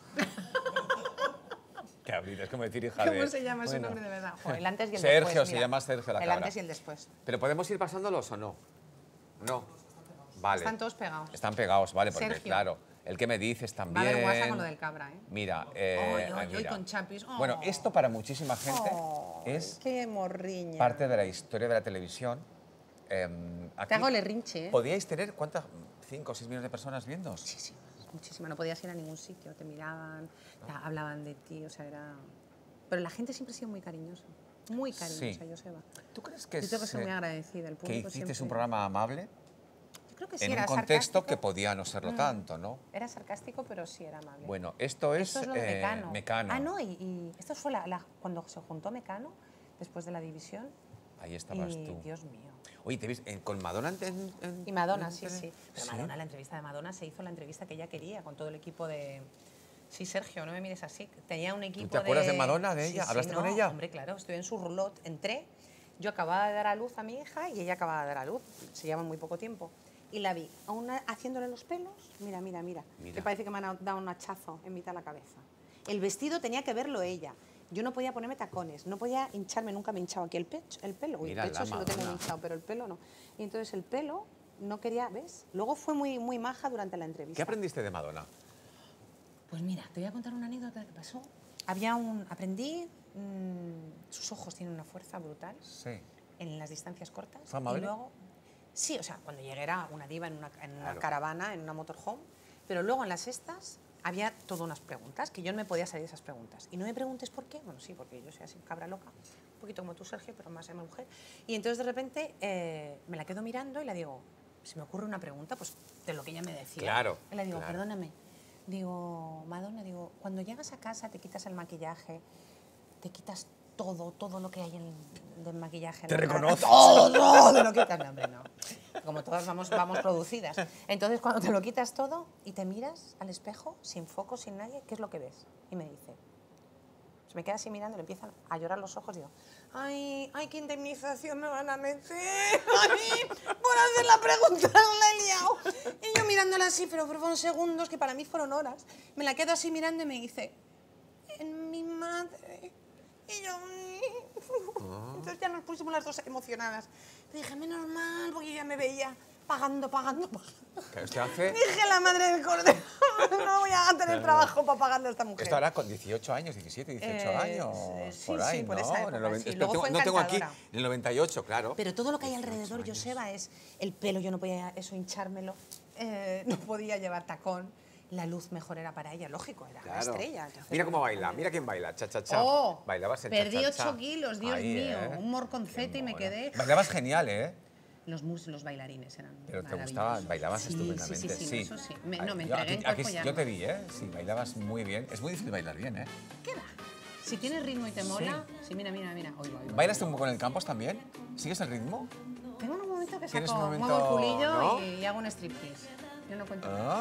Qué abril, es como decir hija de... ¿Cómo se llama su Bueno. nombre de verdad? Jo, el antes y el Sergio, después. se mira. llama Sergio la El cabra. antes y el después. ¿Pero podemos ir pasándolos o no? No. Vale. Están todos pegados. Están pegados, vale, porque Sergio. claro, el que me dices Va a también... haber guasa con lo del cabra, ¿eh? Mira, Ay, mira. con chapis. Oh. Bueno, esto para muchísima gente Ay, es qué morriña. parte de la historia de la televisión. Aquí Te hago el rinche, ¿eh? ¿Podíais tener cuántas? 5 o 6 millones de personas viendo? Muchísima. No podías ir a ningún sitio. Te miraban, hablaban de ti, o sea, era... Pero la gente siempre ha sido muy cariñosa. Muy cariñosa, Sí. Joseba. ¿Tú crees que, Yo tengo que ser es, muy agradecida. El que público hiciste siempre... un programa amable Yo creo que sí, en un era contexto que sarcástico. podía no serlo tanto, ¿no? Era sarcástico, pero sí era amable. Bueno, esto es, Esto es lo de Mecano. Mecano. Ah, no, y esto fue cuando se juntó Mecano, después de la división. Ahí estabas y, tú. Dios mío. Oye, ¿te viste con Madonna Y Madonna, en sí, tele? sí. Pero ¿Sí? Madonna, la entrevista de Madonna se hizo la entrevista que ella quería, con todo el equipo de... Sí, Sergio, no me mires así. Tenía un equipo te acuerdas de Madonna, de ella? Sí, ¿Hablaste no, con ella? Hombre, claro, estuve en su roulotte, entré, yo acababa de dar a luz a mi hija y ella acababa de dar a luz, se llevan muy poco tiempo. Y la vi, haciéndole los pelos, mira, mira, mira, Mira. que parece que me han dado un hachazo en mitad de la cabeza. El vestido tenía que verlo ella. Yo no podía ponerme tacones, no podía hincharme, nunca me he hinchado aquí el pelo. Uy, Mira, el pecho sí la lo tengo Madonna. hinchado, pero el pelo no. Y entonces el pelo no quería, ¿ves? Luego fue muy, muy maja durante la entrevista. ¿Qué aprendiste de Madonna? Pues mira, te voy a contar una anécdota que pasó. Aprendí, sus ojos tienen una fuerza brutal Sí. en las distancias cortas. ¿Fue amable? Y luego, sí, o sea, cuando llegué era una diva en una Claro. caravana, en una motorhome, pero luego en las estas había todas unas preguntas que yo no me podía salir de esas preguntas. Y no me preguntes por qué, bueno, sí, porque yo soy así, cabra loca, un poquito como tú, Sergio, pero más en mujer. Y entonces de repente me la quedo mirando y le digo, se me ocurre una pregunta, pues de lo que ella me decía. Claro, Y le digo, claro. perdóname, digo, Madonna, digo, cuando llegas a casa te quitas el maquillaje, te quitas todo lo que hay del maquillaje. Te en la cara. reconozco. Todo te lo quitas. No, hombre, no. Como todas vamos producidas. Entonces, cuando te lo quitas todo y te miras al espejo, sin foco, sin nadie, ¿qué es lo que ves? Y me dice, se me queda así mirando, le empiezan a llorar los ojos, digo, ay, qué indemnización me van a meter, ay, por hacer la pregunta, la he liado. Y yo mirándola así, pero fueron segundos, que para mí fueron horas. Me la quedo así mirando y me dice, en mi madre. Y yo, entonces ya nos pusimos las dos emocionadas. Le dije, menos mal, porque yo ya me veía pagando. Que usted hace... Dije, la madre del cordero, no voy a tener trabajo para pagarle a esta mujer. Esto ahora con 18 años, 17, 18 años, sí, por ahí, sí, por ¿no? esa época, En el sí. espera, Luego fue no tengo aquí, encantadora. en el 98, claro. Pero todo lo que hay 18 alrededor, años. Joseba, es el pelo, yo no podía eso hinchármelo, no podía llevar tacón, la luz mejor era para ella, lógico, era la Claro. estrella. Entonces, Mira cómo bueno, baila, mira quién baila, cha-cha-cha. Oh, Bailabas el perdí cha-cha-cha. 8 kilos, Dios Ahí, mío, ¿eh? un morconcete Qué y me mona. quedé... Bailabas genial, ¿eh? Los bailarines eran Pero te maravillosos. gustaba, bailabas Sí, estupendamente. Sí, eso sí. No, me Yo entregué en aquí cuerpo y yo alma. te vi, ¿eh? Sí, bailabas muy bien. Es muy difícil bailar bien, ¿eh? ¿Qué va? Si tienes ritmo y te mola, sí, mira. Hoy va. ¿Bailas tú un poco en el campus también? ¿Sigues el ritmo? Tengo un momento que ¿Tienes saco, un momento, muevo el culillo no? y hago un striptease. Yo no cuento. Ah,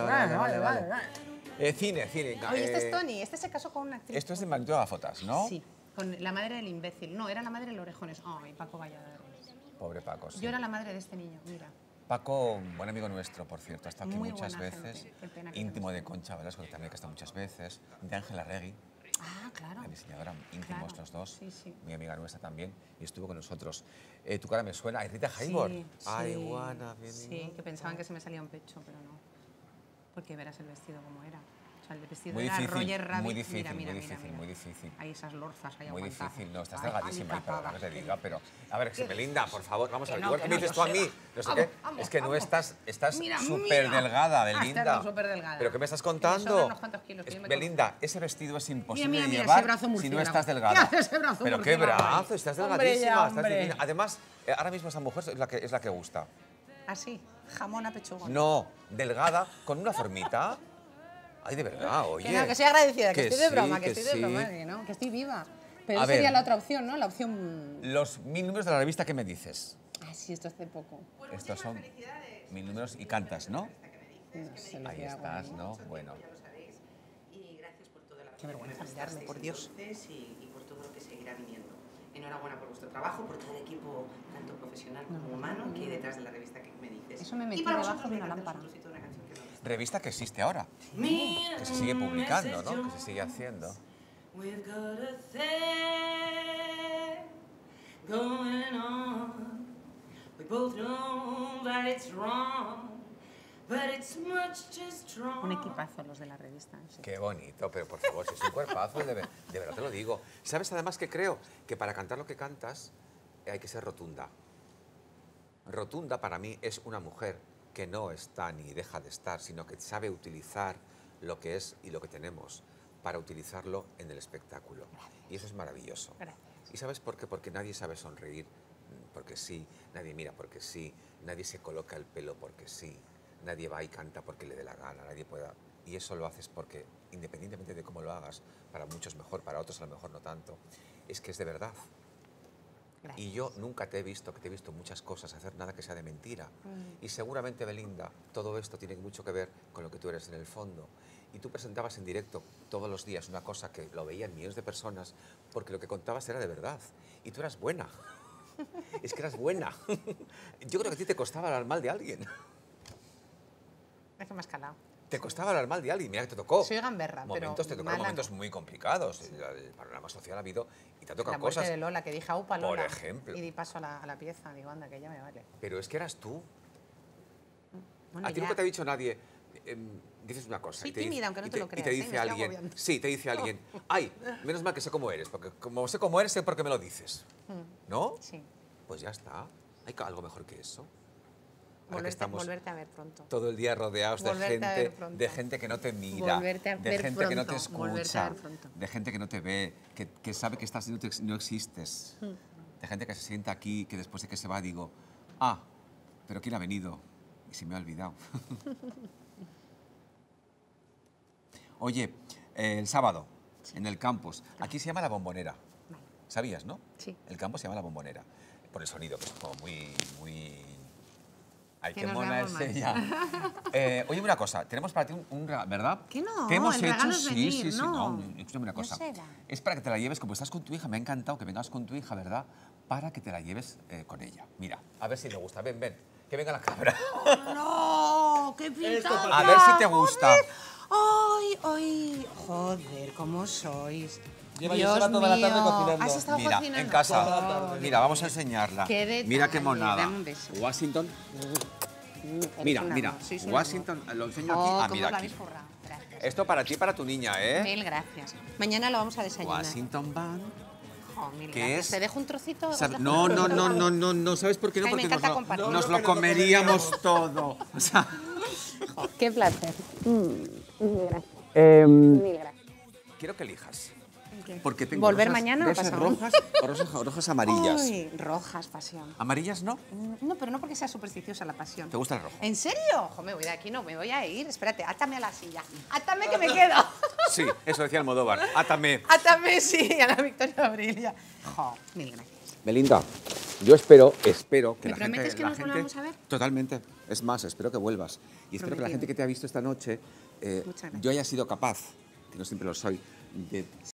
vale. Cine. Oye, este es Tony, este se casó con una actriz. Esto es de Magneto Gafotas, ¿no? Sí, con la madre del imbécil. No, era la madre de los orejones. Ay, Paco Valladares. Pobre Paco, sí. Yo era la madre de este niño, mira. Paco, buen amigo nuestro, por cierto, ha estado aquí Muy muchas buena veces. gente, qué pena que Íntimo no de esté. Concha Velasco, que también que ha estado muchas veces. De Ángela Regui, Ah, claro. la diseñadora, íntimos Claro, los dos. sí. Muy amiga nuestra también. Y estuvo con nosotros. Tu cara me suena. Ay, Rita Hayworth. Sí, Ay, sí. Juana. Sí, que pensaban que se me salía un pecho, pero no. Porque verás el vestido como era. O sea, el vestido Muy era difícil, Roger Rabbit. muy difícil, mira, muy mira, difícil, mira. muy difícil. Hay esas lorzas ahí Muy aguantadas. difícil, no, estás Ay, delgadísima, y perdona que te diga, pero... A ver, ¿Qué? Belinda, por favor, vamos a Que ver. no, Igual que que me no, dices tú a mí, Joseba. no sé Vamos, qué, vamos, es que no vamos. estás Mira, súper mira. delgada, Ah, Belinda. estoy súper-delgada. ¿Pero qué me estás Que me contando? sobran unos cuantos kilos, que yo me Belinda, ese vestido es imposible Mira, de mira, llevar ese brazo si no murciélago. estás delgada. ¿Qué hace ese brazo Pero qué murciélago ahí? brazo, estás Hombre, delgadísima, ya, estás hombre. divina. Además, ahora mismo esa mujer es la que gusta. Así, jamón a pechugón. No, delgada, con una formita. Ay, de verdad, oye. Que no, que soy agradecida, que estoy de sí, broma, que estoy sí. de broma, que no, que estoy viva. Pero A esa sería ver. la otra opción, ¿no? La opción... Los 1000 números de la revista, ¿qué me dices? Ah, sí, esto hace poco. Estos son 1000 números y cantas, ¿no? No sé lo Ahí que hago estás, ahí. ¿no? Bueno. Y gracias por toda la Qué vergüenza mirarme, por Dios. Y por todo lo que seguirá viniendo. Enhorabuena por vuestro trabajo, por todo el equipo, tanto profesional como humano, que hay detrás de la revista que me dices. Eso me Y metí para debajo vosotros, de una voy a cantar lámpara. un trocito de una canción que me gusta. Revista que existe ahora, Mira, que se sigue publicando, ¿no? Que se sigue haciendo. We've got a thing going on. We both know that it's wrong, but it's much too strong. Un equipazo los de la revista. Sí. Qué bonito, pero por favor, si es un cuerpazo, de verdad te lo digo. ¿Sabes además que creo? Que para cantar lo que cantas hay que ser rotunda. Rotunda para mí es una mujer que no está ni deja de estar, sino que sabe utilizar lo que es y lo que tenemos para utilizarlo en el espectáculo. Y eso es maravilloso. Gracias. ¿Y sabes por qué? Porque nadie sabe sonreír porque sí, nadie mira porque sí, nadie se coloca el pelo porque sí, nadie va y canta porque le dé la gana, nadie pueda... Y eso lo haces porque, independientemente de cómo lo hagas, para muchos mejor, para otros a lo mejor no tanto, es que es de verdad. Gracias. Y yo nunca te he visto, que te he visto muchas cosas, hacer nada que sea de mentira. Y seguramente, Belinda, todo esto tiene mucho que ver con lo que tú eres en el fondo. Y tú presentabas en directo todos los días una cosa que lo veían millones de personas porque lo que contabas era de verdad. Y tú eras buena. Es que eras buena. Yo creo que a ti te costaba hablar mal de alguien. Es que me has calado. Te costaba hablar mal de alguien, mira que te tocó. Soy gamberra, pero Momentos, te tocaron mala momentos no. muy complicados. El panorama social ha habido y te ha tocado La muerte cosas. de Lola, que dije, aupa Lola. Por ejemplo. Y di paso a la pieza, digo, anda, que ya me vale. Pero es que eras tú. Bueno, A ti ya. nunca te ha dicho nadie, dices una cosa. Soy y te dice- tímida, aunque no y te lo y creas, te ¿eh? Me dice estoy alguien, agobiando. sí, te dice alguien, ay, menos mal que sé cómo eres, porque como sé cómo eres, sé por qué me lo dices. ¿No? Sí. Pues ya está. Hay algo mejor que eso. Ahora que Volverte a ver pronto. todo el día rodeados Volverte a ver pronto. de gente que no te mira, Volverte a de ver gente que no te pronto, volverte a escucha, ver pronto. de gente que no te ve, que sabe que estás y no existes, de gente que se sienta aquí, que después de que se va digo, ah, pero ¿quién ha venido? Y se me ha olvidado. Oye, el sábado, en el campus, aquí se llama La Bombonera. Vale. ¿Sabías, no? Sí. El campus se llama La Bombonera, por el sonido, que es como muy... Ay, Que qué nos mona veamos es más. ella. Oye, una cosa, tenemos para ti un regalo, ¿verdad? ¿Qué no? ¿Qué hemos El hecho? regalo es Sí, venir, sí, sí. no. No, escúchame una No cosa. será. Es para que te la lleves, como estás con tu hija, me ha encantado que vengas con tu hija, ¿verdad? Para que te la lleves con ella. Mira, a ver si le gusta. Ven, ven, que venga la cámara. ¡No! ¡Qué pintada! A ver si te gusta. ¡Ay, ay! Joder, ¿cómo sois? Lleva Dios Yolanda toda la tarde mío. cocinando. ¿Has estado Mira, cocinando? en casa. Toda la tarde. Mira, vamos a enseñarla. Qué detalle, Mira qué monada. dame un beso. Washington. Eres Mira, un mira. amor, sois un Washington, lo enseño aquí. Oh, Ah, cómo mira os la aquí. habéis currado. Gracias. Esto para ti y para tu niña, ¿eh? Mil gracias. Mañana lo vamos a desayunar. Washington Band. Oh, mil ¿Qué gracias. es? ¿Te dejo un trocito? ¿Os ¿Sabe- dejo No, un no, trocito? no, no, no, no, ¿sabes por qué no? Ay, me Porque encanta compartir. nos No, lo que nos lo comeríamos todo. O sea, Qué placer. Mil gracias. Em, Mil gracias. quiero que elijas. ¿Qué? Porque tengo ¿Volver rosas- mañana o rosas pasado? rojas o rosas amarillas. Ay, rojas, pasión. ¿Amarillas no? No, pero no porque sea supersticiosa la pasión. ¿Te gusta el rojo? ¿En serio? Jo, me voy de aquí, no me voy a ir. Espérate, átame a la silla. Átame que me quedo. Sí, eso decía Almodóvar. Átame. Átame, sí, a la Victoria Abril. Jo, mil gracias. Melinda, yo espero que ¿Me la gente... prometes que la nos gente- volvamos a ver? Totalmente. Es más, espero que vuelvas. Y espero que la Prometido. gente que te ha visto esta noche, Muchas gracias. yo haya sido capaz, que no siempre lo soy, de